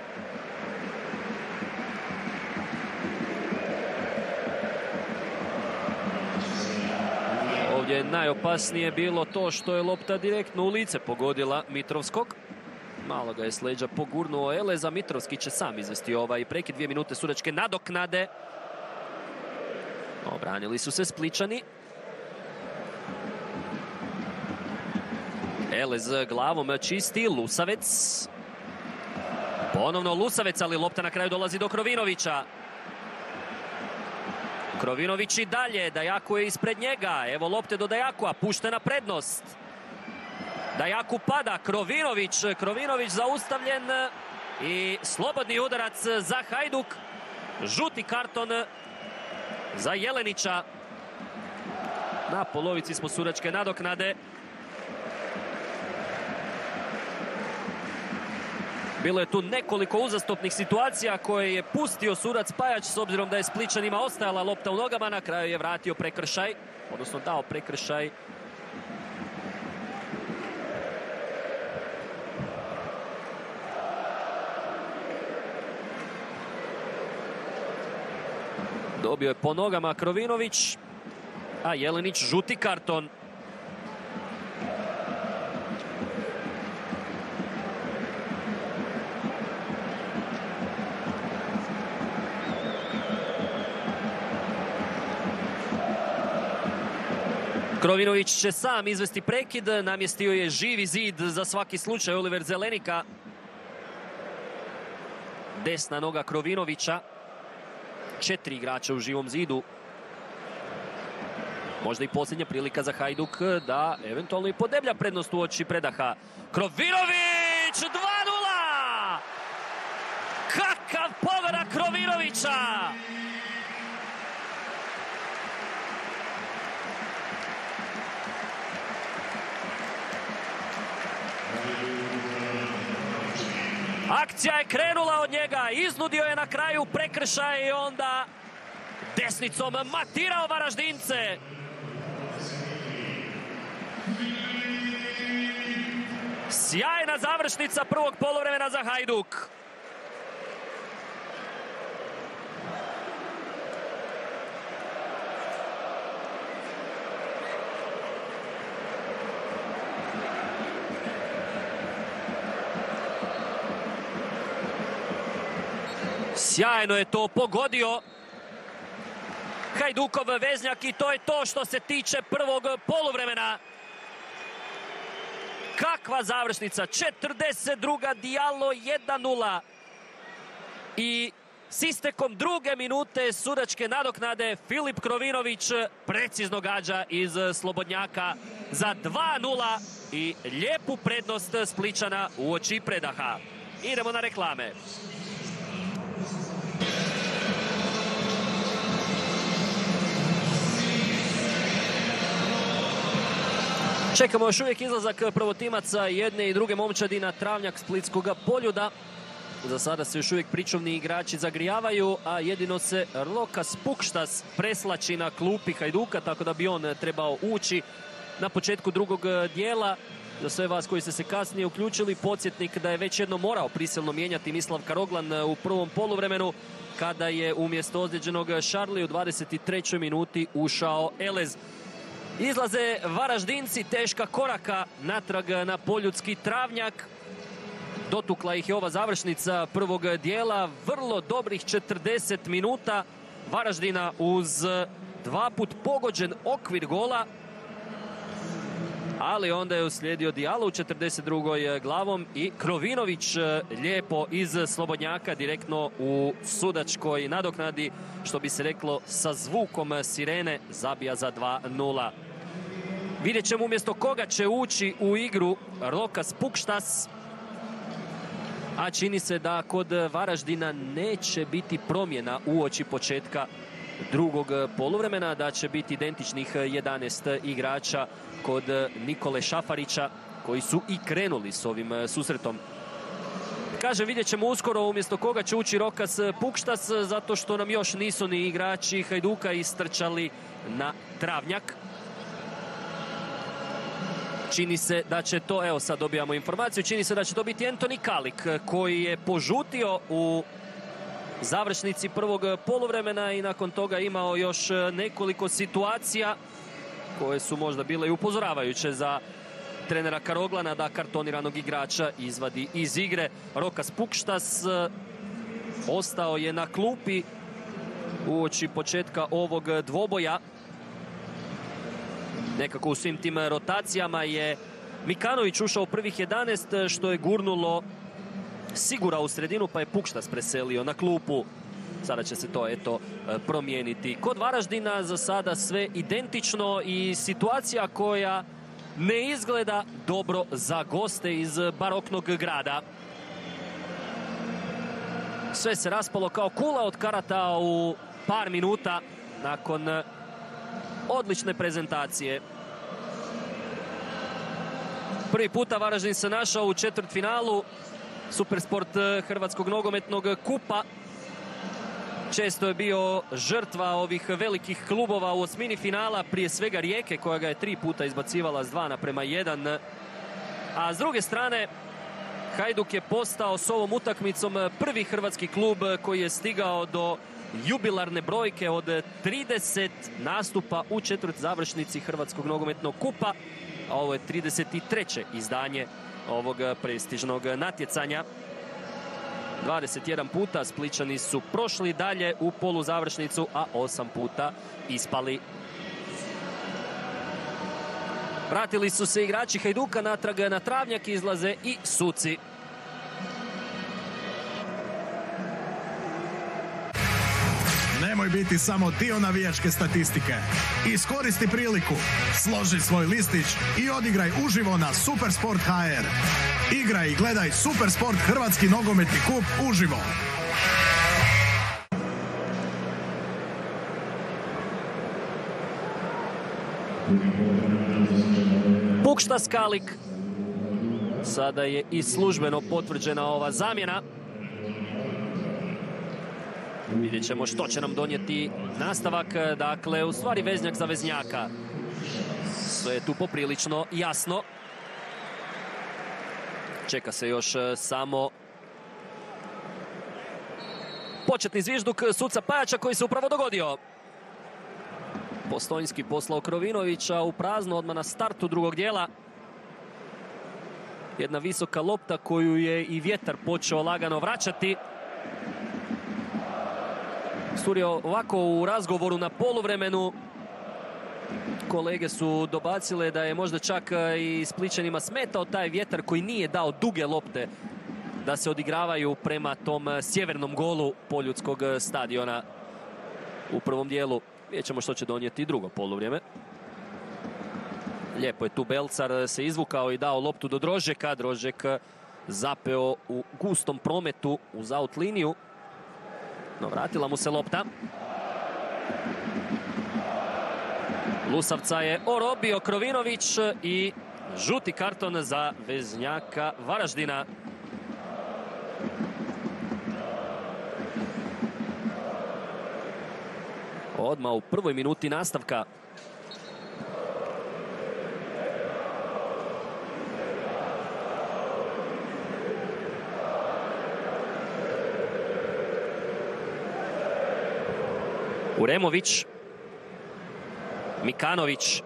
Ovdje je najopasnije bilo to što je lopta direktno u lice pogodila Mitrovskog. Malo ga je s leđa pogurnuo Eleza. Mitrovski će sam izvesti ovaj prekid. Dvije minute sudačke nadoknade. Obranili su se Spličani. Elez glavom čisti. Lusavec. Ponovno Lusavec, ali lopta na kraju dolazi do Krovinovića. Krovinović i dalje. Dajaku je ispred njega. Evo lopte do Dajakua. Puštena prednost. Dajaku pada. Krovinović. Krovinović zaustavljen. I slobodni udarac za Hajduk. Žuti karton za Jelenića. Na polovici smo sudačke nadoknade. Bilo je tu nekoliko uzastopnih situacija koje je pustio sudac Pajač s obzirom da je Spličanima ostajala lopta u nogama. Na kraju je vratio prekršaj, odnosno dao prekršaj. Dobio je po nogama Krovinović, a Jelenić žuti karton. Krovinović će sam izvesti prekid, namjestio je živi zid za svaki slučaj Oliver Zelenika. Desna noga Krovinovića. Četiri igrača u živom zidu. Možda i posljednja prilika za Hajduk da eventualno i podeblja prednost u oči predaha. Krovinović dva nula! Kakav pogodak Krovinovića! Akcija je krenula od njega, iznudio je na kraju prekršaj i onda desnicom matirao Varaždince. Sjajna završnica prvog poluvremena za Hajduk. Sjajno je to pogodio Hajdukov veznjak i to je to što se tiče prvog poluvremena. Kakva završnica, četrdeset druga Diallo jedan nula. I s istekom druge minute sudačke nadoknade Filip Krovinović precizno gađa iz slobodnjaka za dva nula i lijepu prednost Spličana uoči predaha. Idemo na reklame. Čekamo još uvijek izlazak prvotimaca jedne i druge momčadi na travnjak Splitskog Poljuda. Za sada se još uvijek pričuvni igrači zagrijavaju, a jedino se Rokas Pukštas preslači na klupi Hajduka, tako da bi on trebao ući na početku drugog dijela. Za sve vas koji ste se kasnije uključili, podsjetnik da je već jednom morao prisilno mijenjati Mislav Karoglan u prvom poluvremenu, kada je umjesto ozlijeđenog Šarli u dvadeset trećoj minuti ušao Elez. Izlaze Varaždinci, teška koraka natrag na poljudski travnjak. Dotukla ih je ova završnica prvog dijela, vrlo dobrih četrdeset minuta Varaždina uz dva put pogođen okvir gola. Ali onda je uslijedio Diallo u četrdeset drugoj glavom i Krovinović lijepo iz slobodnjaka direktno u sudačkoj nadoknadi, što bi se reklo sa zvukom sirene, zabija za dva nula. Vidjet ćemo umjesto koga će ući u igru Rokas Pukštas. A čini se da kod Varaždina neće biti promjena uoči početka drugog poluvremena, da će biti identičnih jedanaest igrača kod Nikole Šafarića, koji su i krenuli s ovim susretom. Kažem, vidjet ćemo uskoro umjesto koga će ući Rokas Pukštas, zato što nam još nisu ni igrači Hajduka istrčali na travnjak. Čini se da će to, evo sad dobijamo informaciju, čini se da će to biti Antoni Kalik, koji je požutio u završnici prvog poluvremena i nakon toga imao još nekoliko situacija koje su možda bile i upozoravajuće za trenera Karoglana da kartoniranog igrača izvadi iz igre. Rokas Pukštas ostao je na klupi uoči početka ovog dvoboja. Nekako u svim tim rotacijama je Mikanović ušao u prvih jedanaest, što je gurnulo Sigura u sredinu, pa je Pukštas preselio na klupu. Sada će se to, eto, promijeniti. Kod Varaždina za sada sve identično i situacija koja ne izgleda dobro za goste iz baroknog grada. Sve se raspalo kao kula od karata u par minuta nakon odlične prezentacije. Prvi puta Varaždin se našao u četvrtfinalu Supersport Hrvatskog nogometnog kupa. Često je bio žrtva ovih velikih klubova u osmini finala, prije svega Rijeke, koja ga je tri puta izbacivala s dva naprema jedan. A s druge strane, Hajduk je postao s ovom utakmicom prvi hrvatski klub koji je stigao do jubilarne brojke od trideset nastupa u četvrt završnici Hrvatskog nogometnog kupa. A ovo je trideset treće izdanje ovog prestižnog natjecanja. dvadeset jedan puta Spličani su prošli dalje u poluzavršnicu, a osam puta ispali. Vratili su se igrači Hajduka natrag na travnjak, izlaze i suci. Nemoj biti samo dio navijačke statistike. Iskoristi priliku, složi svoj listić i odigraj uživo na Supersport ha er. Igraj i gledaj Supersport Hrvatski nogometni kup uživo. Pukštas Kalik. Sada je i službeno potvrđena ova zamjena. Vidjet ćemo što će nam donijeti nastavak. Dakle, u stvari veznjak za veznjaka. Sve je tu poprilično jasno. Čeka se još samo početni zvižduk suca Pajača, koji se upravo dogodio. Postojnski poslao Krovinovića u prazno odmah na startu drugog dijela. Jedna visoka lopta koju je i vjetar počeo lagano vraćati. Sturio, ovako u razgovoru na poluvremenu kolege su dobacile da je možda čak i Splićanima smetao taj vjetar koji nije dao duge lopte da se odigravaju prema tom sjevernom golu Poljudskog stadiona u prvom dijelu. Vidjet ćemo što će donijeti drugo poluvrijeme. Lijepo je tu Belcar se izvukao i dao loptu do Drožeka. Drožek zapeo u gustom prometu uz out liniju. No, vratila mu se lopta. Lusavca je orobio Krovinović i žuti karton za veznjaka Varaždina. Odmah u prvoj minuti nastavka. Uremović. Mikanović.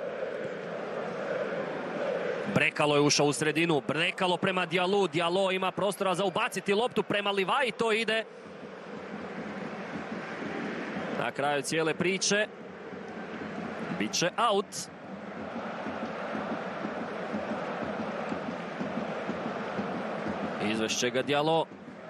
Brekalo je ušao u sredinu. Brekalo prema Dialu. Dialo ima prostora za ubaciti loptu prema Livaji. To ide. Na kraju cijele priče biće out. Izvešće ga Dialo.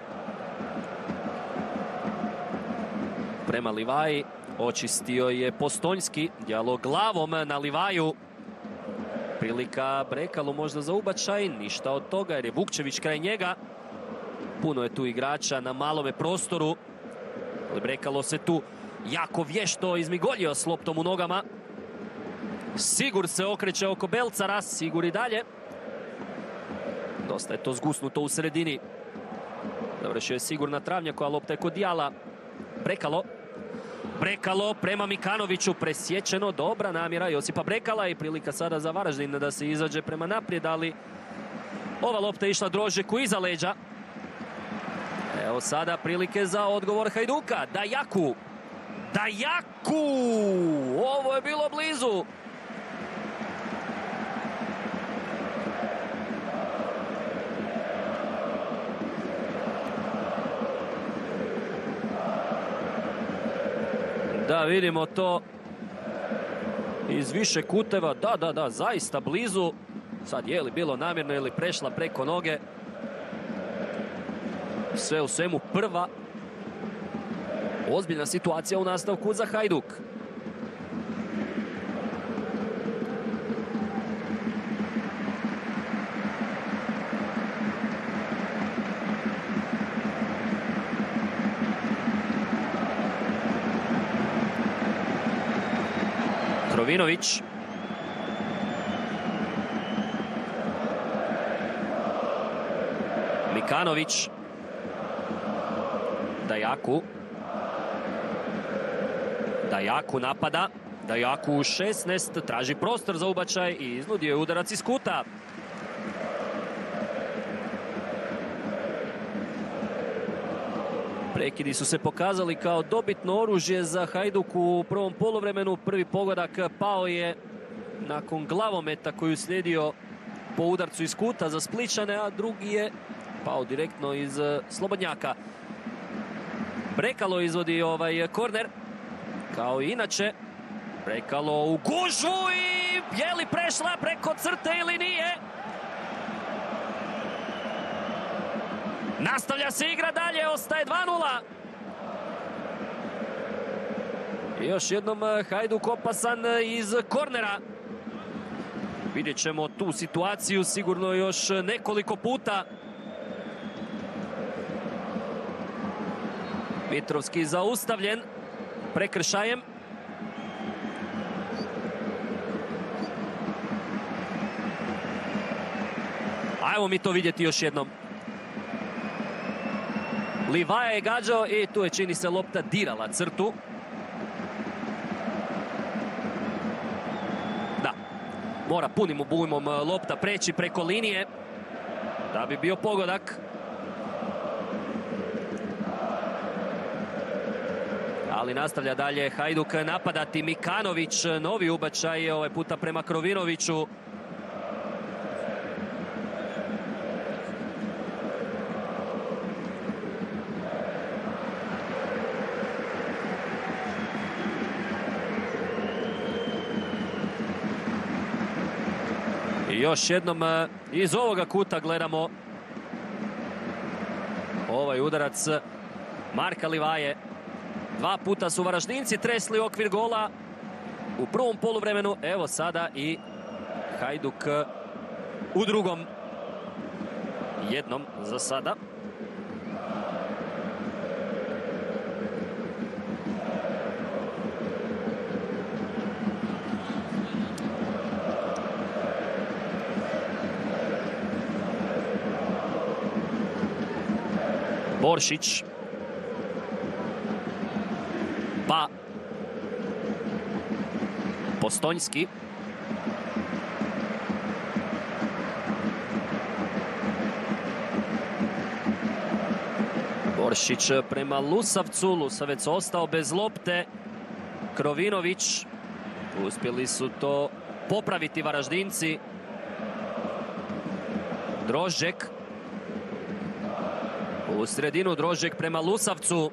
Prema Livaji. Očistio je Postojnski. Dialo glavom na Livaju. Prilika Brekalo možda za ubačaj. Ništa od toga jer je Vukčević kraj njega. Puno je tu igrača na malome prostoru. Brekalo se tu jako vješto izmigoljio s loptom u nogama. Sigur se okreće oko Belcara. Sigur i dalje. Dosta je to zgusnuto u sredini. Završio je Sigur na travnjaku, a lopta je kod Dijala. Brekalo. Brekalo prema Mikanoviću. Presječeno. Dobra namjera Josipa Brekala i prilika sada za Varaždin da se izađe prema naprijed, ali ova lopta je išla Drožeku iza leđa. Evo sada prilike za odgovor Hajduka. Dajaku. Dajaku! Ovo je bilo blizu. Da vidimo to iz više kuteva. Da, da, da, zaista blizu. Sad je li bilo namjerno ili prešla preko noge. Sve u svemu prva ozbiljna situacija u nastavku za Hajduk. Krovinović. Mikanović. Dajaku. Dajaku napada. Dajaku u šesnaest. Traži prostor za ubačaj i iznudio je udarac iz kuta. Prekidi su se pokazali kao dobitno oružje za Hajduk u prvom poluvremenu. Prvi pogodak pao je nakon glavometa koji je uslijedio po udarcu iz kuta za Splićane, a drugi je pao direktno iz slobodnjaka. Brekalo izvodi ovaj korner. Kao i inače. Brekalo u gužvu i je li prešla preko crte ili nije? Nastavlja se igra dalje, ostaje dva nula. I još jednom Hajduk opasan iz kornera. Vidjet ćemo tu situaciju sigurno još nekoliko puta. Mitrovski zaustavljen prekršajem. Ajmo mi to vidjeti još jednom. Livaja je gađao i tu je, čini se, lopta dirala crtu. Da, mora punim obujmom lopta preći preko linije da bi bio pogodak. Ali nastavlja dalje Hajduk napadati. Mikanović, novi ubačaj, ovaj puta prema Krovinoviću. I još jednom iz ovoga kuta gledamo ovaj udarac Marka Livaje. Dva puta su Varaždinci tresli okvir gola u prvom poluvremenu. Evo sada i Hajduk u drugom. Jednom za sada. Boršić. Pa Postonjski. Boršić prema Lusavcu. Lusavec ostao bez lopte. Krovinović. Uspjeli su to popraviti Varaždinci. Drožđek. U sredinu Drožđek prema Lusavcu.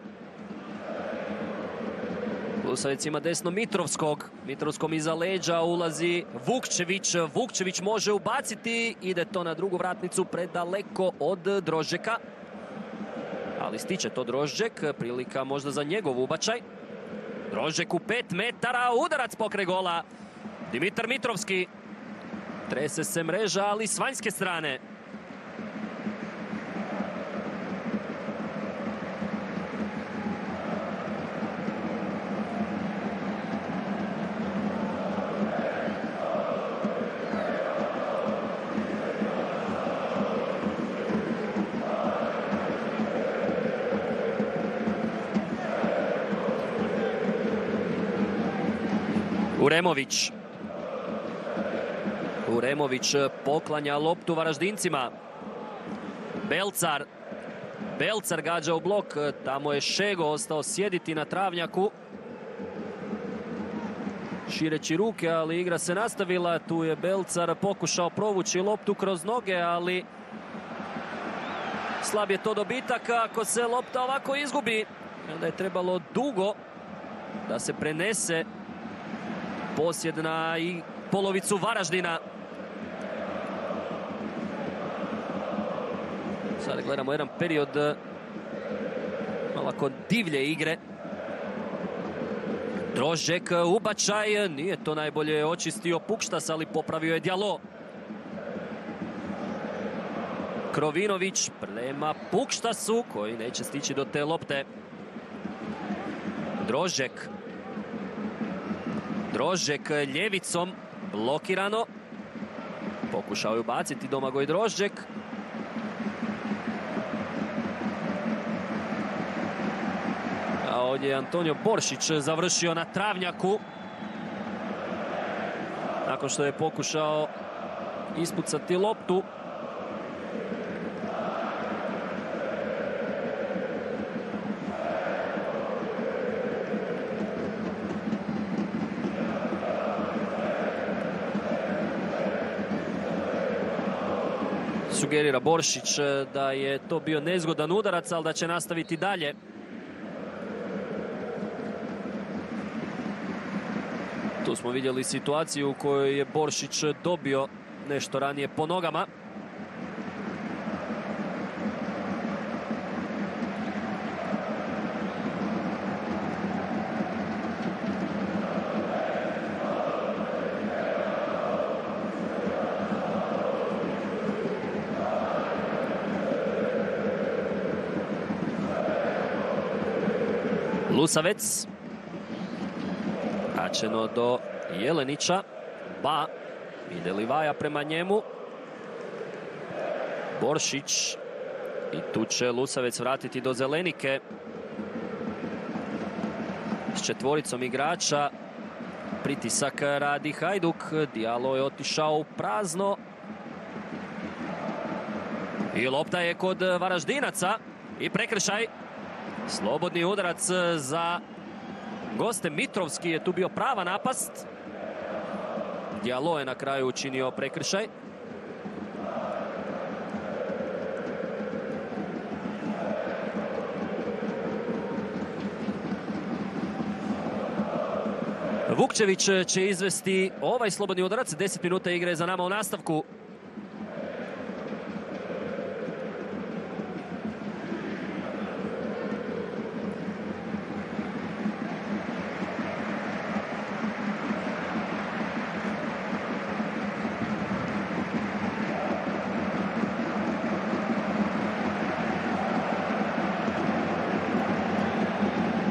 Lusavec ima desno Mitrovskog. Mitrovskom iza leđa ulazi Vukčević. Vukčević može ubaciti. Ide to na drugu vratnicu predaleko od Drožđeka. Ali stiče to Drožđek. Prilika možda za njegov ubačaj. Drožđek u pet metara. Udarac pokraj gola. Dimitar Mitrovski. Trese se mreža, ali s vanjske strane. Uremović. Uremović poklanja loptu Varaždincima. Belcar. Belcar gađa u blok. Tamo je Šego ostao sjediti na travnjaku. Šireći ruke, ali igra se nastavila. Tu je Belcar pokušao provući loptu kroz noge, ali slab je to dobitak ako se lopta ovako izgubi. Onda je trebalo dugo da se prenese posjed na i polovicu Varaždina. Sada gledamo jedan period malako divlje igre. Drožđek, ubačaj, nije to najbolje očistio Pukštas, ali popravio je Djalo. Krovinović prema Pukštasu, koji neće stići do te lopte. Drožđek. Drožđek ljevicom, blokirano. Pokušao je ubaciti Domagoj Drožđek. A ovdje je Antonio Boršić završio na travnjaku. Nakon što je pokušao ispucati loptu. Sugerira Boršić da je to bio nezgodan udarac, ali da će nastaviti dalje. Tu smo vidjeli situaciju u kojoj je Boršić dobio nešto ranije po nogama. Lusavec. Vraćeno do Jelenića. Ba. Ide Livaja prema njemu. Boršić. I tu će Lusavec vratiti do Zelenike. S četvoricom igrača. Pritisak radi Hajduk. Djalo je otišao u prazno. I lopta je kod Varaždinaca. I prekršaj. Slobodni udarac za goste. Mitrovski je tu bio prava napast. Djalo je na kraju učinio prekršaj. Vukčević će izvesti ovaj slobodni udarac. deset minuta igre za nama u nastavku.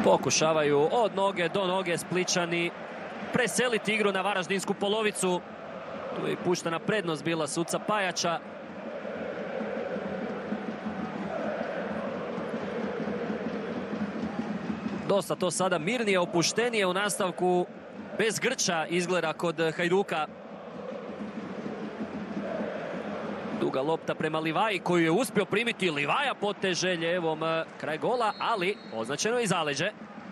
Pokušavaju od noge do noge Splićani preseliti igru na varaždinsku polovicu. Tu je i puštena prednost bila suca Pajača. Dosta to sada mirnije, opuštenije u nastavku. Bez grča izgleda kod Hajduka. Duga lopta prema Livaji koju je uspio primiti. Livaja poteže ljevom kraj gola, ali označeno i zaleđe.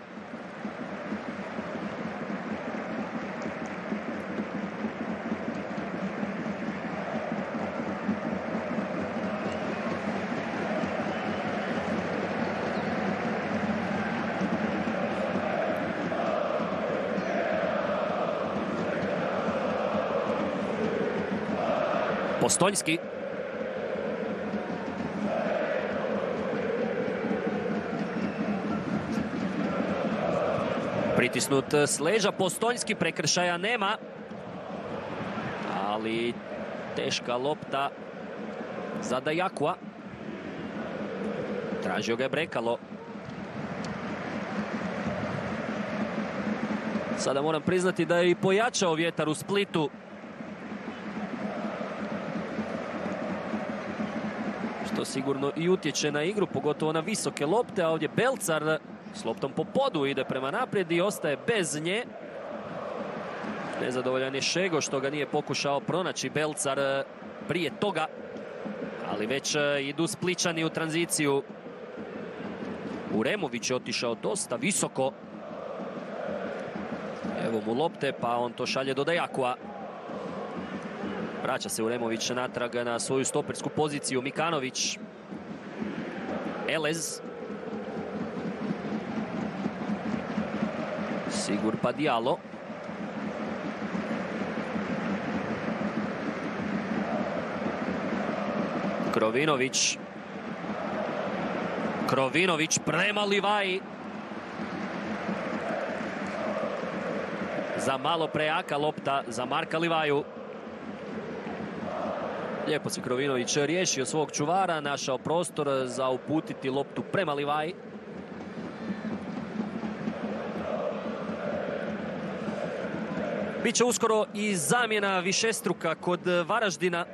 Postojnski. Pritisnut s leđa, Postojnski, prekršaja nema. Ali teška lopta za Dajakua. Tražio ga je Brekalo. Sada moram priznati da je i pojačao vjetar u Splitu. Što sigurno i utječe na igru, pogotovo na visoke lopte, a ovdje Belcar s loptom po podu ide prema naprijed i ostaje bez nje. Nezadovoljan je Šego što ga nije pokušao pronaći Belcar prije toga, ali već idu Splićani u tranziciju. Uremović je otišao dosta visoko. Evo mu lopte, pa on to šalje do Dajakua. Vraća se Uremović natrag na svoju stopersku poziciju. Mikanović. Elez. Sigur pa Diallo. Krovinović. Krovinović prema Livaji. Za malo prejaka lopta za Marka Livaju. Lijepo se Krovinović riješio svog čuvara, našao prostor za uputiti loptu prema Livaji. Biće uskoro i zamjena višestruka kod Varaždina.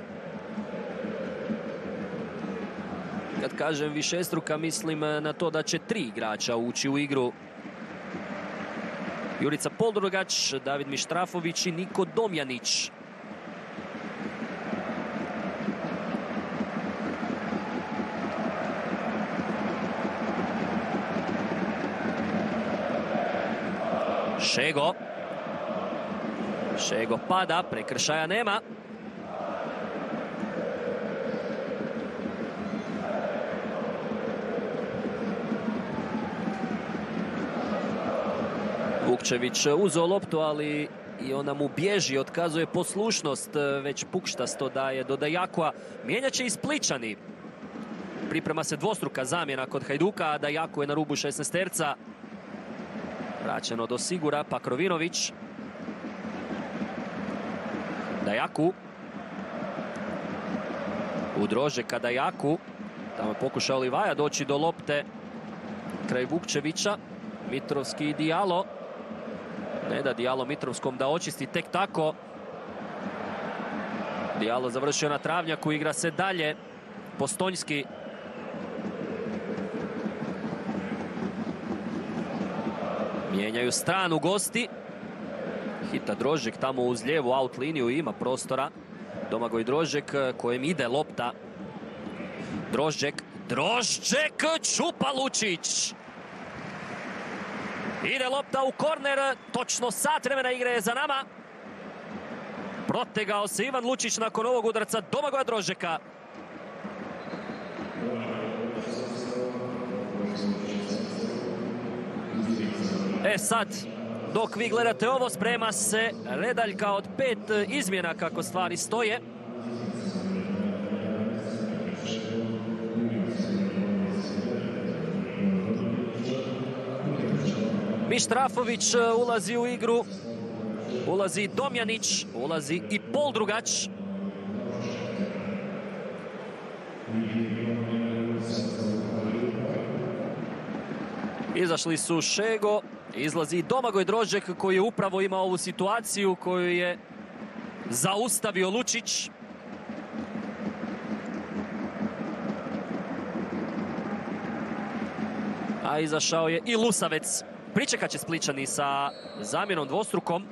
Kad kažem višestruka, mislim na to da će tri igrača ući u igru. Jurica Poldrugač, David Mištrafović i Niko Domjanić. Šego. Šego pada, prekršaja nema. Vukčević uzeo loptu, ali i ona mu bježi, otkazuje poslušnost, već pukštasto daje do Dajakua. Mijenjat će i Splićani. Priprema se dvostruka zamjena kod Hajduka, a Dajaku je na rubu šesnaesterca. Vraćeno do Sigura, pa Krovinović. Dajaku. U Drožeka Dajaku. Tamo je pokušao Livaja doći do lopte. Kraj Vukčevića. Mitrovski i Diallo. Ne da Diallo Mitrovskom da očisti tek tako. Diallo završio na travnjaku, igra se dalje. Postojnski. Mijenjaju stranu gosti. Hita Drožek tamo uz lijevu out liniju, ima prostora. Domagoj Drožek kojem ide lopta. Drožek. Drožek čupa Lučić. Ide lopta u korner, točno sat vremena igre je za nama. Protegao se Ivan Lučić nakon ovog udarca Domagoja Drožeka. E sad, dok vi gledate ovo, sprema se redaljka od pet izmjena kako stvari stoje. Mištrafović ulazi u igru, ulazi Domjanić, ulazi i Poldrugač. Izašli su Šego, izlazi i Domagoj Drožđek koji je upravo imao ovu situaciju koju je zaustavio Lučić. A izašao je i Lusavec. Pričekat će Spličani sa zamjenom dvostrukom.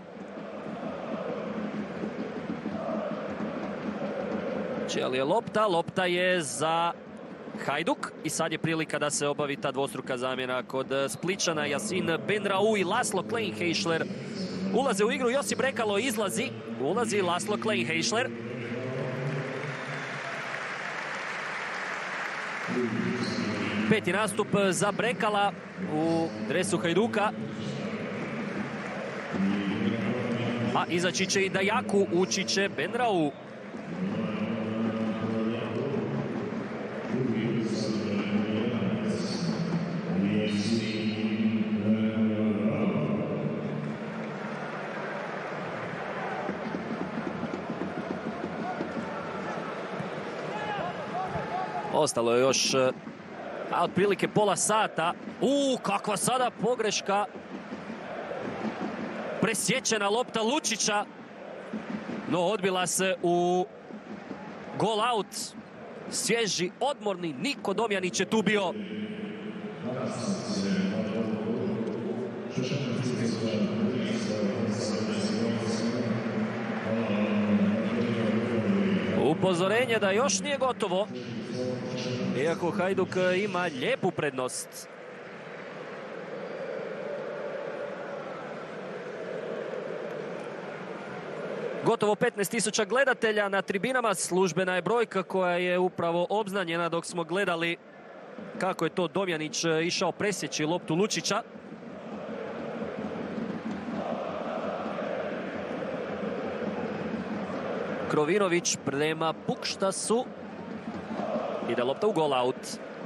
Ali je lopta, lopta je za Hajduk i sad je prilika da se obavi ta dvostruka zamjena kod Spličana. Yasin Benrau i Laslo Kleinheischler ulaze u igru. Josip Brekalo izlazi, ulazi Laslo Kleinheischler. Peti nastup za Brekala u dresu Hajduka. A izaći će i Dajaku, ući će Benrau. Ostalo je još a, otprilike pola sata. U, kakva sada pogreška. Presječena lopta Lučića. No, odbila se u gol out. Svježi, odmorni Niko Domjanić je tu bio. Upozorenje da još nije gotovo. Iako Hajduk ima lijepu prednost. Gotovo petnaest tisuća gledatelja na tribinama. Službena je brojka koja je upravo obznanjena dok smo gledali kako je to Domjanić išao presjeći loptu Lučića. Krovinović prema Pukštasu. Ide lopta u gol out.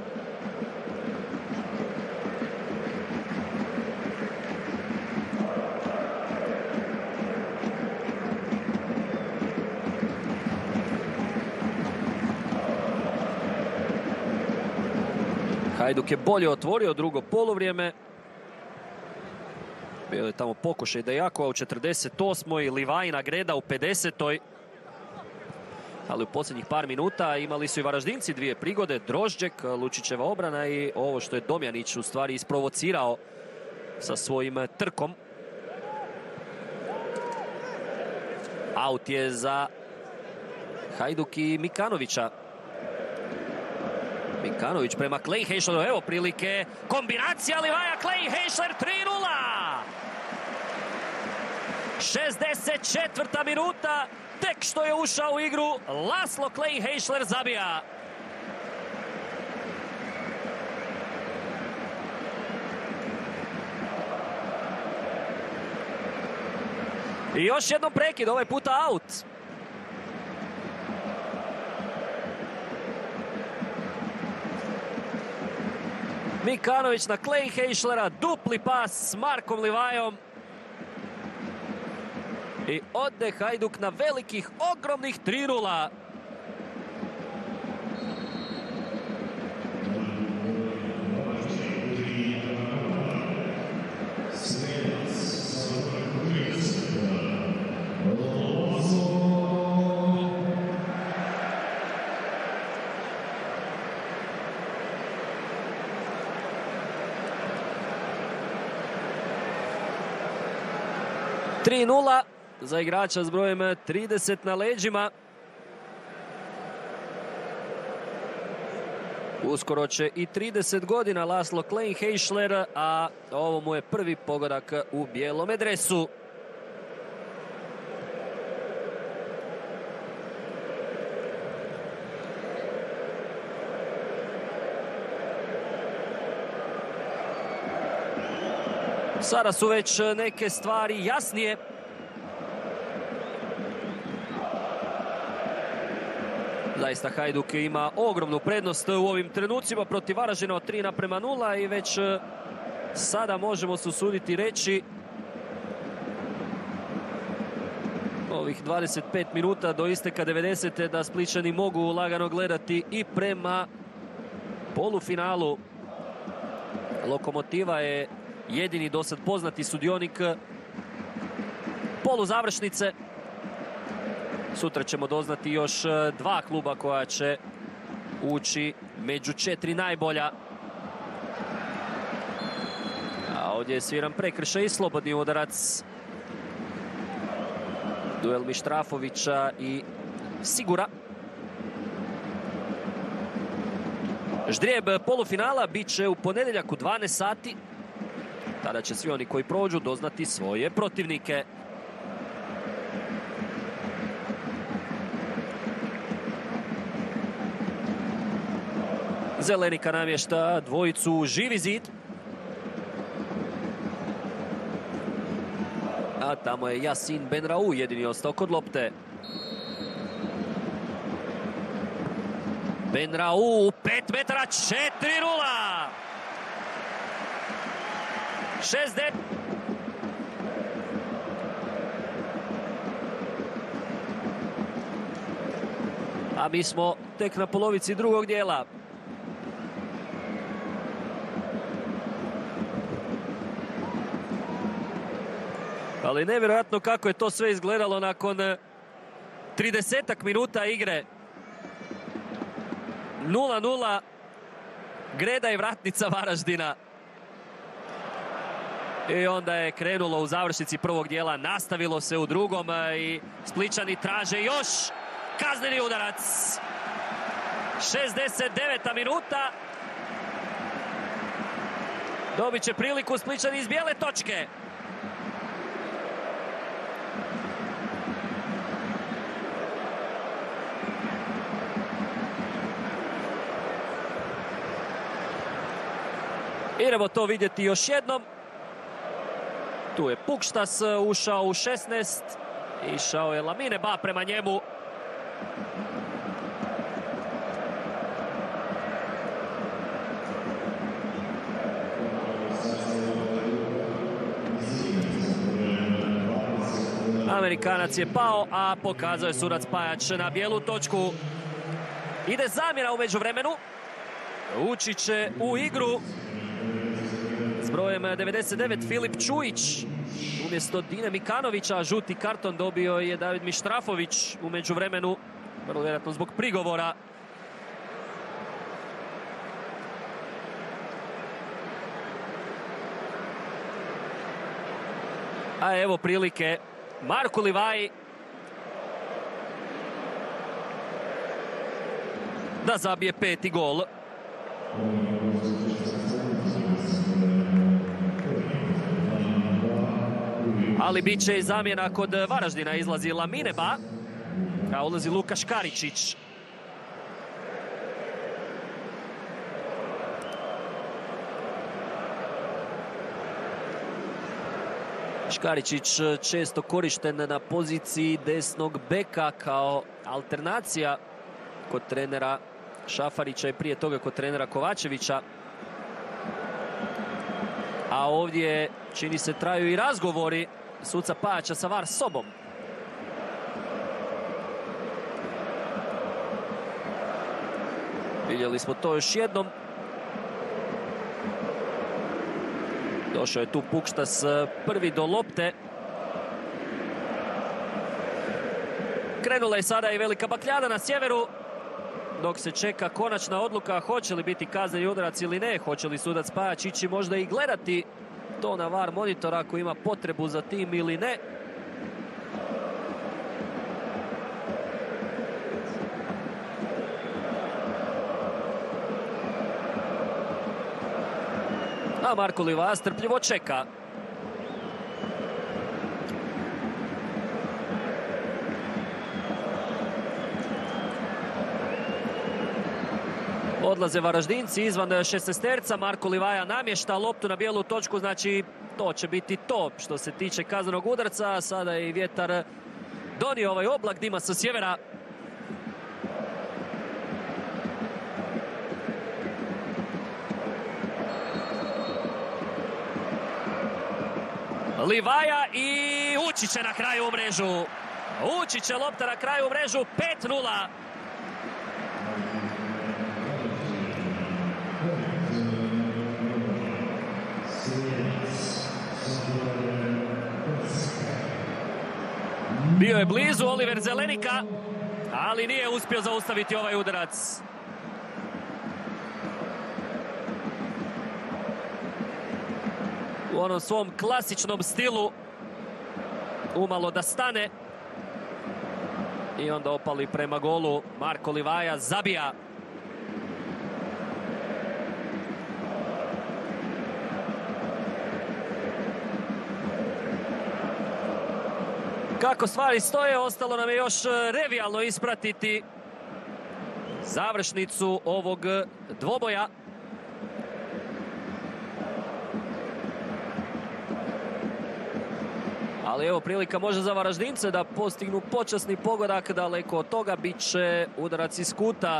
Hajduk je bolje otvorio drugo poluvrijeme. Bio je tamo pokušaj Dajakova u četrdeset osmoj. Livajna Greda u pedesetoj. Ali u posljednjih par minuta imali su i Varaždinci dvije prigode. Drožđek, Lučićeva obrana i ovo što je Domjanić u stvari isprovocirao sa svojim trkom. Aut je za Hajduk i Mikanovića. Mikanović prema Kleinheischleru. Evo prilike. Kombinacija Livaja Kleinheischler tri nula. šezdeset četvrta minuta. Tek što je ušao u igru, Laslo Kleinheischler zabija. I još jednom prekid, ovaj puta aut. Mikanović na Kleinheichlera, dupli pas s Markom Livajom. I ode Hajduk na velikih, ogromnih tri nula. tri nula. Za igrača s brojem trideset na leđima. Uskoro će i trideset godina Laslo Kleinheischler, a ovo mu je prvi pogodak u bijelome dresu. Sada su već neke stvari jasnije. Zaista Hajduk ima ogromnu prednost u ovim trenucima protiv Varaždina od tri naprema nula i već sada možemo se usuditi reći ovih dvadeset pet minuta do isteka devedesete da Spličani mogu lagano gledati i prema polufinalu Lokomotiva je jedini dosad poznati sudionik poluzavršnice. Sutra ćemo doznati još dva kluba koja će ući među četiri najbolja. A ovdje je sviran prekršaj i slobodni udarac. Duel Mištrafovića i Sigura. Ždrijeb polufinala bit će u ponedjeljak u dvanaest sati. Tada će svi oni koji prođu doznati svoje protivnike. Zelenika namješta dvojicu Živi zid. A tamo je Yasin Benrau jedini ostao kod lopte. Benrau, pet metara, četiri nula. šezdeset. A mi smo tek na polovici drugog dijela. Ali nevjerojatno kako je to sve izgledalo nakon tridesetak minuta igre. nula nula. Greda i vratnica Varaždina. I onda je krenulo u završnici prvog dijela. Nastavilo se u drugom i Splićani traže još kazneni udarac. šezdeset deveta minuta. Dobit će priliku Splićani iz bijele točke. Idemo to vidjeti još jednom. Tu je Pukštas ušao u šesnaest. Išao je Lamine Ba prema njemu. Amerikanac je pao, a pokazao je sudac Pajač na bijelu točku. Ide zamjena u međuvremenu. Ući će u igru s brojem devedeset devet Filip Čujić. Umjesto Dine Mikanovića žuti karton dobio je David Mištrafović u međuvremenu. Vrlo vjerojatno zbog prigovora. A evo prilike Marku Livaji da zabije peti gol. Ali bit će i zamjena kod Varaždina. Izlazi Lamine Ba, a ulazi Luka Škaričić. Škaričić često korišten na poziciji desnog beka kao alternacija kod trenera Šafarića i prije toga kod trenera Kovačevića. A ovdje čini se traju i razgovori suca Pajača sa VAR sobom. Vidjeli smo to još jednom. Došao je tu Pukštas prvi do lopte. Krenula je sada i velika bakljada na sjeveru. Dok se čeka konačna odluka hoće li biti kazneni udarac ili ne. Hoće li sudac Pajač ići možda i gledati to na VAR monitor ako ima potrebu za tim ili ne. A Marko Livaja strpljivo čeka. Odlaze Varaždinci izvan šesnaesterca. Marko Livaja namješta loptu na bijelu točku, znači to će biti to što se tiče kaznenog udarca. Sada je i vjetar donio ovaj oblak dima sa sjevera. Livaja i ući će na kraju u mrežu. Ući će lopta na kraju u mrežu. pet nula. Bio je blizu Oliver Zelenika, ali nije uspio zaustaviti ovaj udarac. U onom svom klasičnom stilu, umalo da stane i onda opali prema golu. Marko Livaja zabija. Kako stvari stoje, ostalo nam je još revijalno ispratiti završnicu ovog dvoboja. Ali evo prilika može za Varaždince da postignu počasni pogodak. Daleko od toga bit će udarac iz kuta.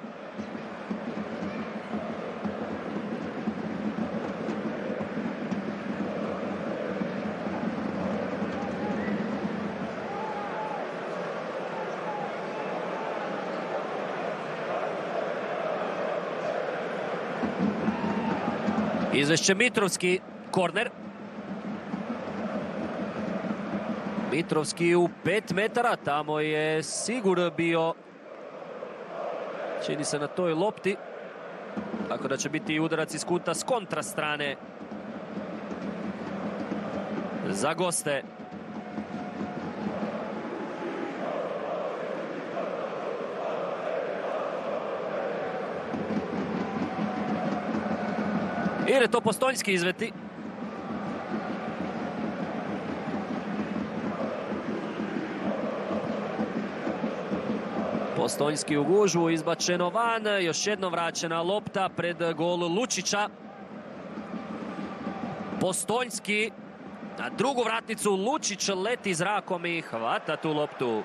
Izvešće Mitrovski, korner. Mitrovski u pet metara, tamo je Sigur bio, čini se na toj lopti, tako da će biti udarac iz kuta s kontra strane za goste. Ire to Postojnski izveti. Postojnski u gužvu, izbačeno van, još jednom vraćena lopta pred gol Lučića. Postojnski na drugu vratnicu, Lučić leti zrakom i hvata tu loptu.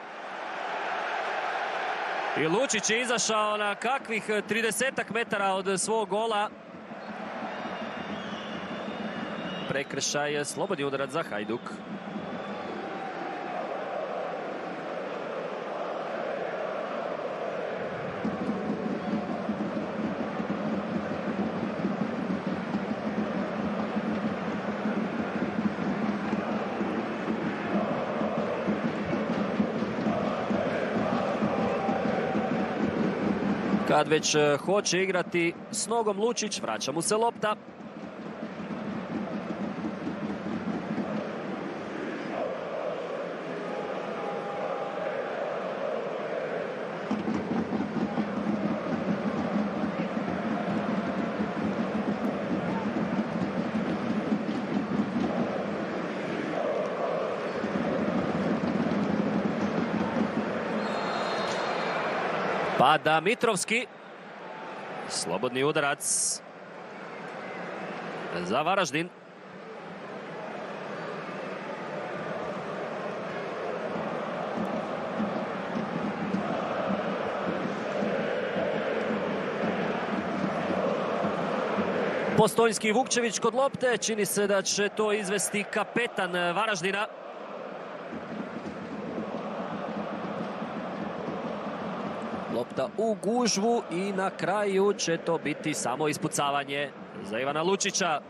I Lučić je izašao na kakvih tridesetak metara od svog gola. Prekršaj, slobodni udarac za Hajduk. Kad već hoće igrati s nogom Lučić, vraća mu se lopta. Pada Mitrovski. Slobodni udarac za Varaždin. Postojnski i Vukčević kod lopte. Čini se da će to izvesti kapetan Varaždina. Lopta u gužvu i na kraju će to biti samo ispucavanje za Ivana Lučića.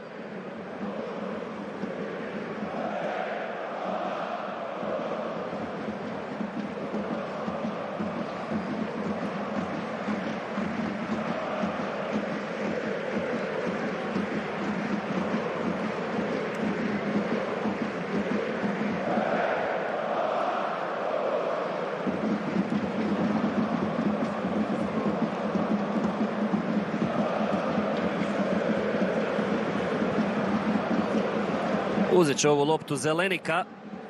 Uzet će ovu loptu Zelenika.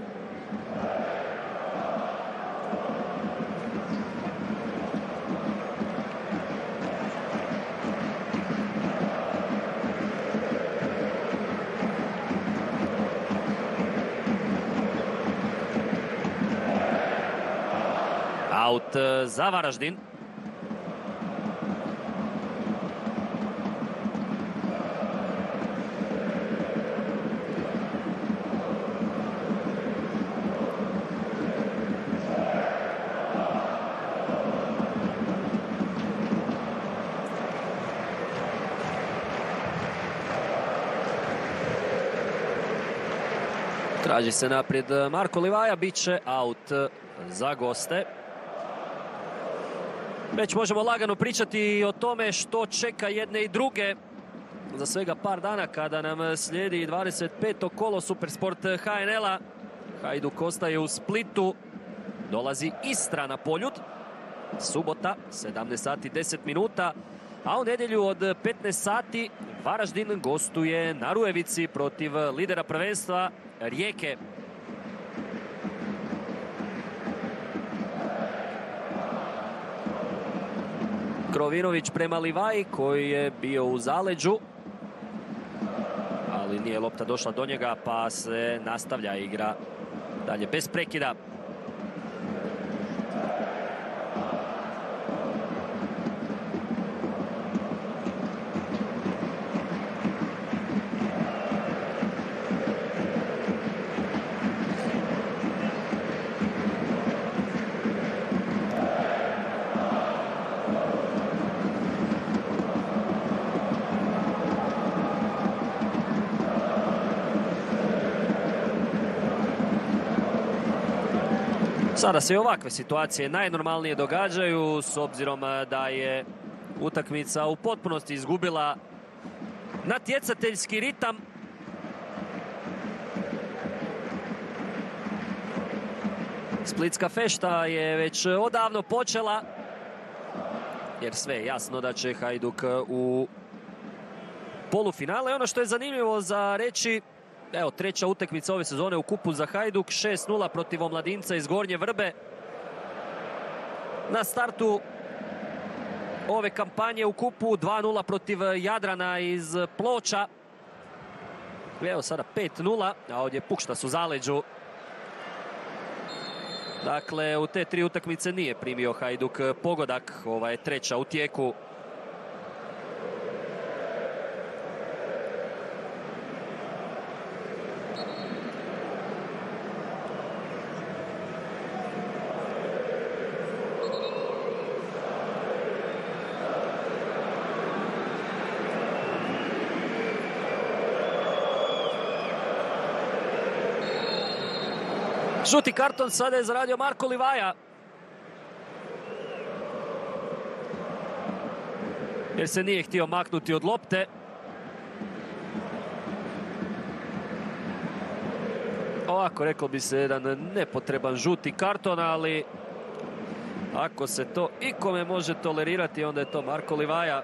Aut za Varaždin. Traži se naprijed Marko Livaja, bit će aut za goste. Već možemo lagano pričati o tome što čeka jedne i druge za svega par dana kada nam slijedi dvadeset peto kolo Supersport H N L-a. Hajduk ostaje u Splitu, dolazi Istra na Poljud. Subota, sedamnaest sati i deset minuta, a u nedjelju od petnaest sati Varaždin gostuje na Rujevici protiv lidera prvenstva Rijeke. Krovinović prema Livaji koji je bio u zaleđu, ali nije lopta došla do njega pa se nastavlja igra dalje bez prekida. Sada se i ovakve situacije najnormalnije događaju s obzirom da je utakmica u potpunosti izgubila natjecateljski ritam. Splitska fešta je već odavno počela jer sve je jasno da će Hajduk u polufinale. Ono što je zanimljivo za reći, evo, treća utakmica ove sezone u kupu za Hajduk, šest nula protiv Omladinca iz Gornje Vrbe. Na startu ove kampanje u kupu dva nula protiv Jadrana iz Ploča. Evo sada pet nula, a ovdje Pukštas u zaleđu. Dakle, u te tri utakmice nije primio Hajduk pogodak, ova je treća u tijeku. Žuti karton sada je zaradio Marko Livaja. Jer se nije htio maknuti od lopte. Ovako, rekao bi se, jedan nepotreban žuti karton, ali ako se to ikome može tolerirati, onda je to Marko Livaja.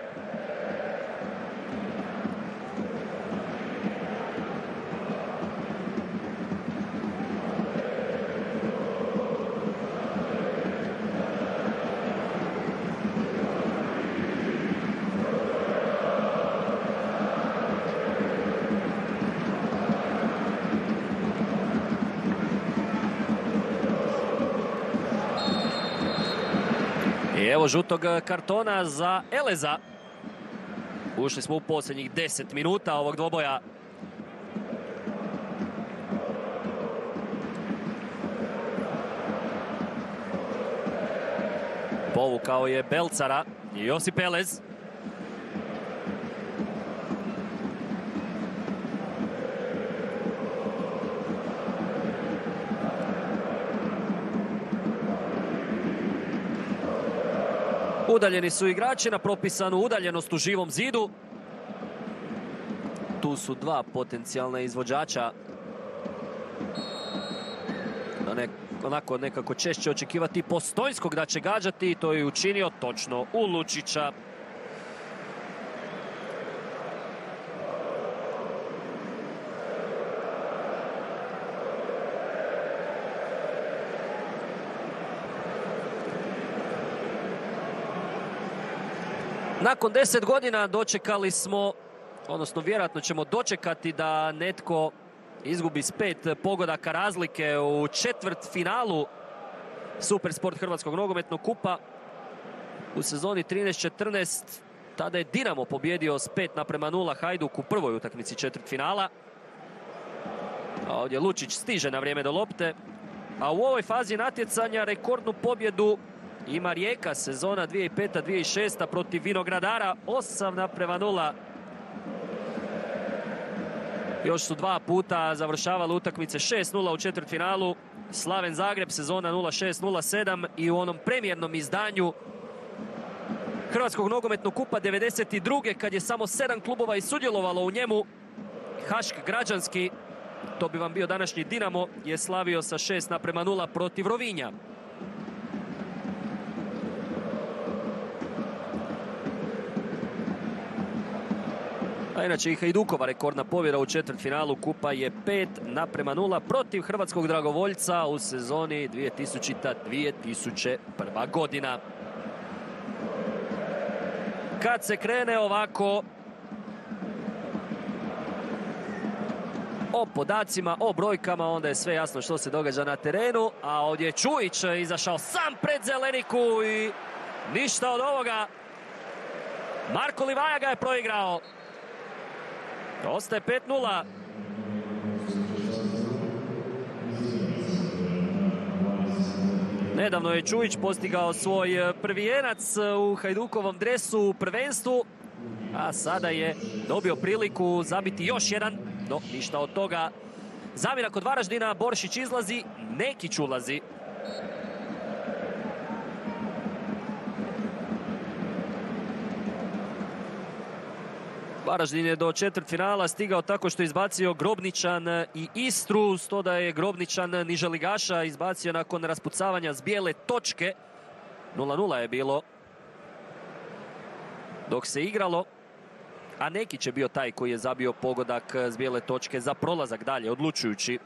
I evo žutog kartona za Eleza. Ušli smo u posljednjih deset minuta ovog dvoboja. Povukao je Belcara i Josip Elez. Udaljeni su igrači na propisanu udaljenost u živom zidu. Tu su dva potencijalna izvođača. Ne, onako nekako češće očekivati Postojnskog da će gađati i to je učinio točno u Lučića. Nakon deset godina dočekali smo, odnosno vjerojatno ćemo dočekati da netko izgubi s pet pogodaka razlike u četvrt finalu Supersport Hrvatskog nogometnog kupa. U sezoni trinaest četrnaest tada je Dinamo pobjedio s pet naprema nula Hajduk u prvoj utakmici četvrt finala. A ovdje Lučić stiže na vrijeme do lopte. A u ovoj fazi natjecanja rekordnu pobjedu ima Rijeka, sezona dvije tisuće peta dvije tisuće šesta protiv Vinogradara, osam naprema nula. Još su dva puta završavali utakmice šest nula u četvrtfinalu. Slaven Zagreb, sezona nula šest nula sedam i u onom premijernom izdanju Hrvatskog nogometnog kupa devedeset druge kad je samo sedam klubova i sudjelovalo u njemu. Hašk građanski, to bi vam bio današnji Dinamo, je slavio sa šest naprema nula protiv Rovinja. A inače i Hajdukova rekordna pobjeda u četvrtfinalu kupa je pet naprema nula protiv Hrvatskog dragovoljca u sezoni dvije tisućita dvije tisuće prva godina. Kad se krene ovako o podacima, o brojkama, onda je sve jasno što se događa na terenu. A ovdje je Čujić izašao sam pred Zeleniku i ništa od ovoga. Marko Livaja ga je proigrao. Ostaje pet nula. Nedavno je Čujić postigao svoj prvijenac u Hajdukovom dresu u prvenstvu, a sada je dobio priliku zabiti još jedan, no ništa od toga. Zamjena kod Varaždina, Boršić izlazi, Nekić ulazi. Varaždin je do četvrtfinala stigao tako što je izbacio Grobničan i Istru, sto da je Grobničan niželigaša izbacio nakon raspucavanja s bijele točke. nula nula je bilo dok se igralo, a Nekić je bio taj koji je zabio pogodak s bijele točke za prolazak dalje, odlučujući.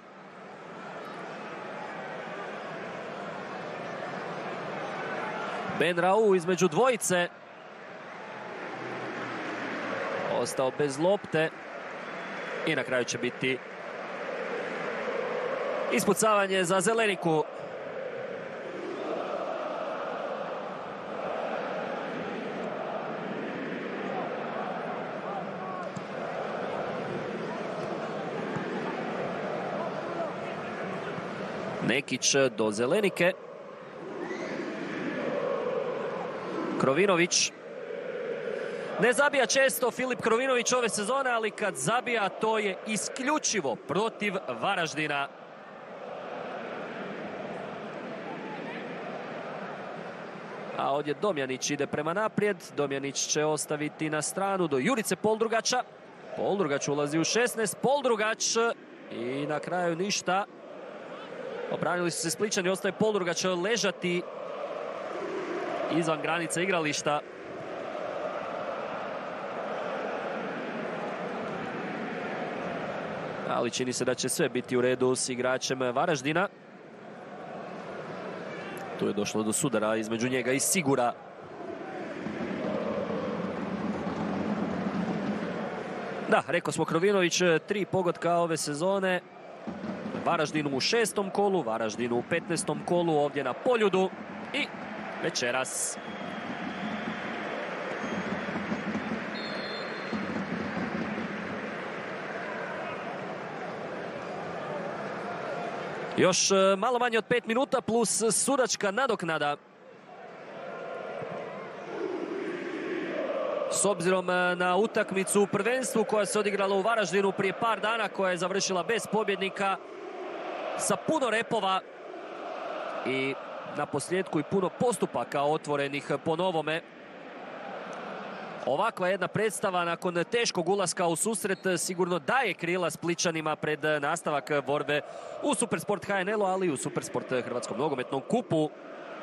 Ben Rau između dvojice. Ostao bez lopte i na kraju će biti ispucavanje za Zeleniku. Nekić do Zelenike. Krovinović. Ne zabija često Filip Krovinović ove sezone, ali kad zabija to je isključivo protiv Varaždina. A ovdje Domjanić ide prema naprijed. Domjanić će ostaviti na stranu do Jurice Poldrugača. Poldrugač ulazi u šesnaest. Poldrugač i na kraju ništa. Obranili su se Spličani, ostaje Poldrugač ležati izvan granica igrališta. Ali čini se da će sve biti u redu s igračem Varaždina. Tu je došlo do sudara između njega i Sigura. Da, rekao smo Krovinović, tri pogotka ove sezone. Varaždinu u šestom kolu, Varaždinu u petnaestom kolu ovdje na Poljudu i večeras. Još malo manje od pet minuta plus sudačka nadoknada. S obzirom na utakmicu u prvenstvu koja se odigrala u Varaždinu prije par dana, koja je završila bez pobjednika, sa puno repova i na posljedku i puno postupaka otvorenih po novome. Ovakva jedna predstava nakon teškog ulaska u susret sigurno daje krila Spličanima pred nastavak borbe u Supersport H N L-u, ali i u Supersport Hrvatskom nogometnom kupu.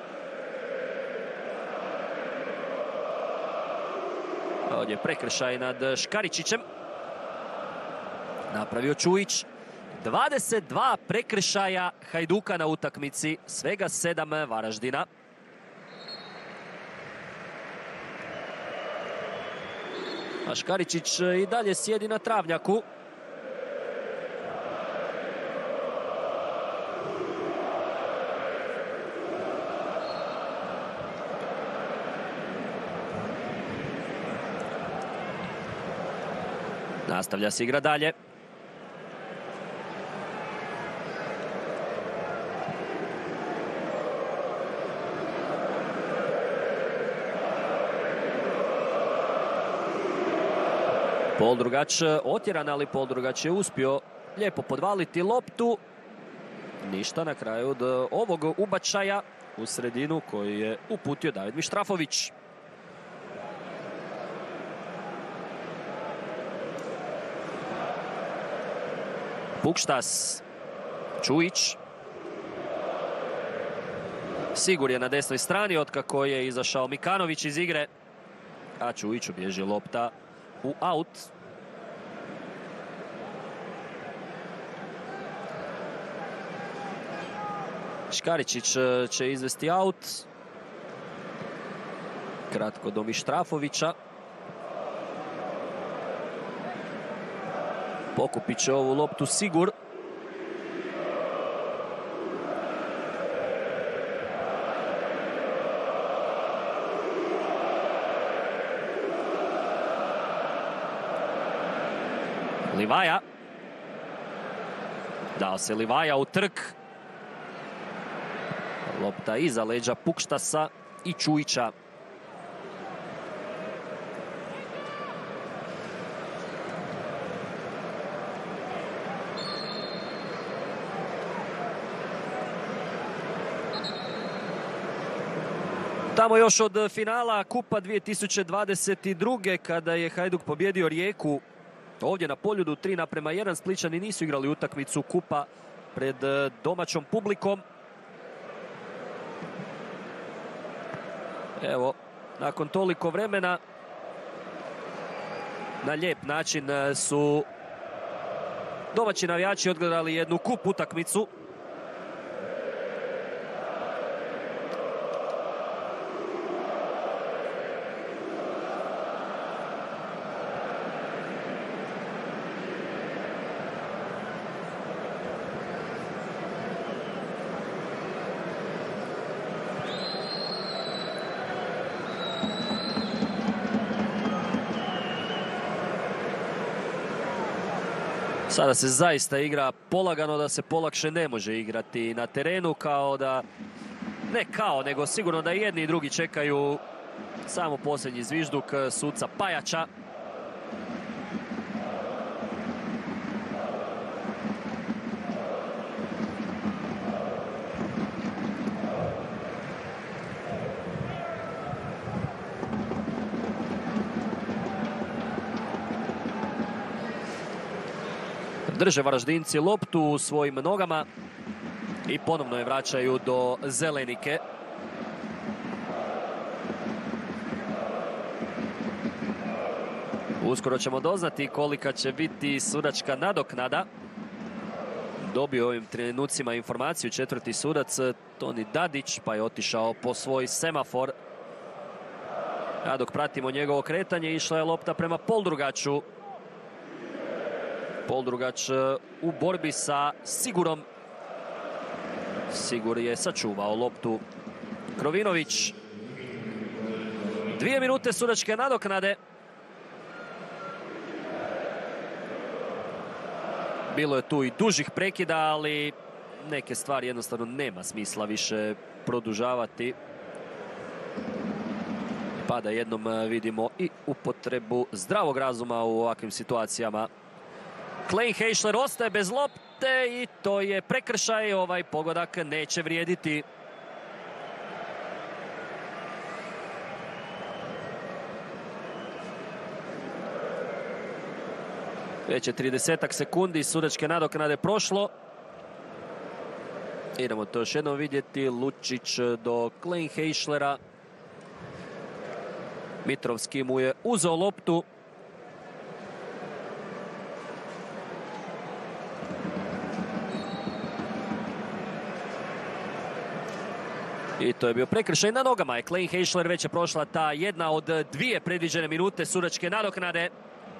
Ovdje je prekršaj nad Škaričićem. Napravio Čujić. dvadeset dva prekršaja Hajduka na utakmici, svega sedam Varaždina. A Škaričić i dalje sjedi na travnjaku. Nastavlja se igra dalje. Poldrugač otjeran, ali Poldrugač je uspio lijepo podvaliti loptu. Ništa na kraju od ovog ubačaja u sredinu koji je uputio David Mištrafović. Pukštas, Čujić. Sigur je na desnoj strani otkako je izašao Mikanović iz igre. A Čujiću bježi lopta u aut. Škaričić će izvesti aut. Kratko do Mištrafovića. Pokupit će ovu loptu Sigur. Livaja. Dao se Livaja u trk. Lopta iza leđa Pukštasa i Čujića. Tamo još od finala Kupa dvije tisuće dvadeset druge. kada je Hajduk pobjedio Rijeku ovdje na Poljudu tri naprema jedan. Splićani nisu igrali utakmicu Kupa pred domaćom publikom. Evo, nakon toliko vremena na lijep način su domaći navijači odgledali jednu kup utakmicu. Sada se zaista igra polagano, da se polakše ne može igrati na terenu, kao da, ne kao, nego sigurno da jedni i drugi čekaju samo posljednji zvižduk suca Pajača. Drže Varaždinci loptu u svojim nogama i ponovno je vraćaju do Zelenike. Uskoro ćemo doznati kolika će biti sudačka nadoknada. Dobio ovim trenucima informaciju četvrti sudac Toni Dadić, pa je otišao po svoj semafor. A dok pratimo njegovo kretanje, išla je lopta prema Poldrugaču. Poldrugač u borbi sa Sigurom. Sigur je sačuvao loptu. Krovinović. Dvije minute sudačke nadoknade. Bilo je tu i dužih prekida, ali neke stvari jednostavno nema smisla više produžavati. Pa da jednom vidimo i upotrebu zdravog razuma u ovakvim situacijama. Klein Heišler ostaje bez lopte i to je prekršaj. Ovaj pogodak neće vrijediti. Već je tridesetak sekundi sudačke nadoknade prošlo. Idemo to još jednom vidjeti. Lučić do Klein Heišlera. Mitrovski mu je uzeo loptu. I to je bio prekršaj. Na nogama je Klein Heišler. Već je prošla ta jedna od dvije predviđene minute sudačke nadoknade.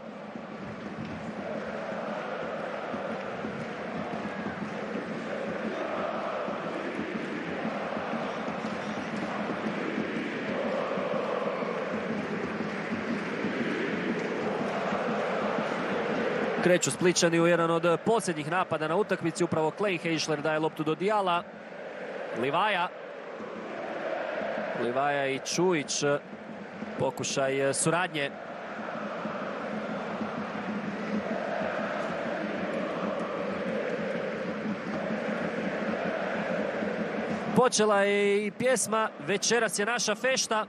Kreću Splićani u jedan od posljednjih napada na utakmici. Upravo Klein Heišler daje loptu do Dijala. Livaja. Livaja i Čujić. Pokušaj suradnje. Počela je i pjesma Večeras je naša fešta.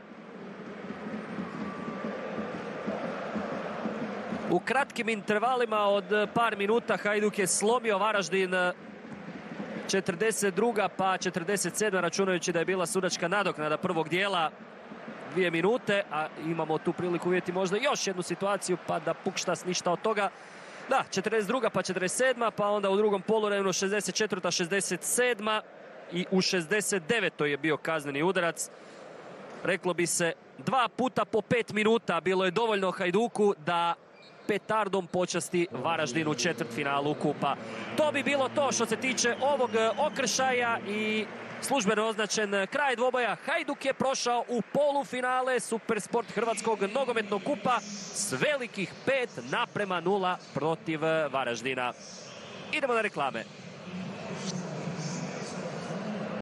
U kratkim intervalima od par minuta Hajduk je slomio Varaždin. četrdeset druga pa četrdeset sedma računajući da je bila sudačka nadoknada prvog dijela. Dvije minute, a imamo tu priliku vidjeti možda još jednu situaciju pa da pukštas ništa od toga. Da, četrdeset druga pa četrdeset sedma pa onda u drugom poluvremenu šezdeset četvrta šezdeset sedma i u šezdeset devetoj je bio kazneni udarac. Reklo bi se dva puta po pet minuta bilo je dovoljno Hajduku da petardom počasti Varaždin u četvrtfinalu kupa. To bi bilo to što se tiče ovog okršaja i službeno označen kraj dvoboja. Hajduk je prošao u polufinale Supersport Hrvatskog nogometnog kupa s velikih pet naprema nula protiv Varaždina. Idemo na reklame.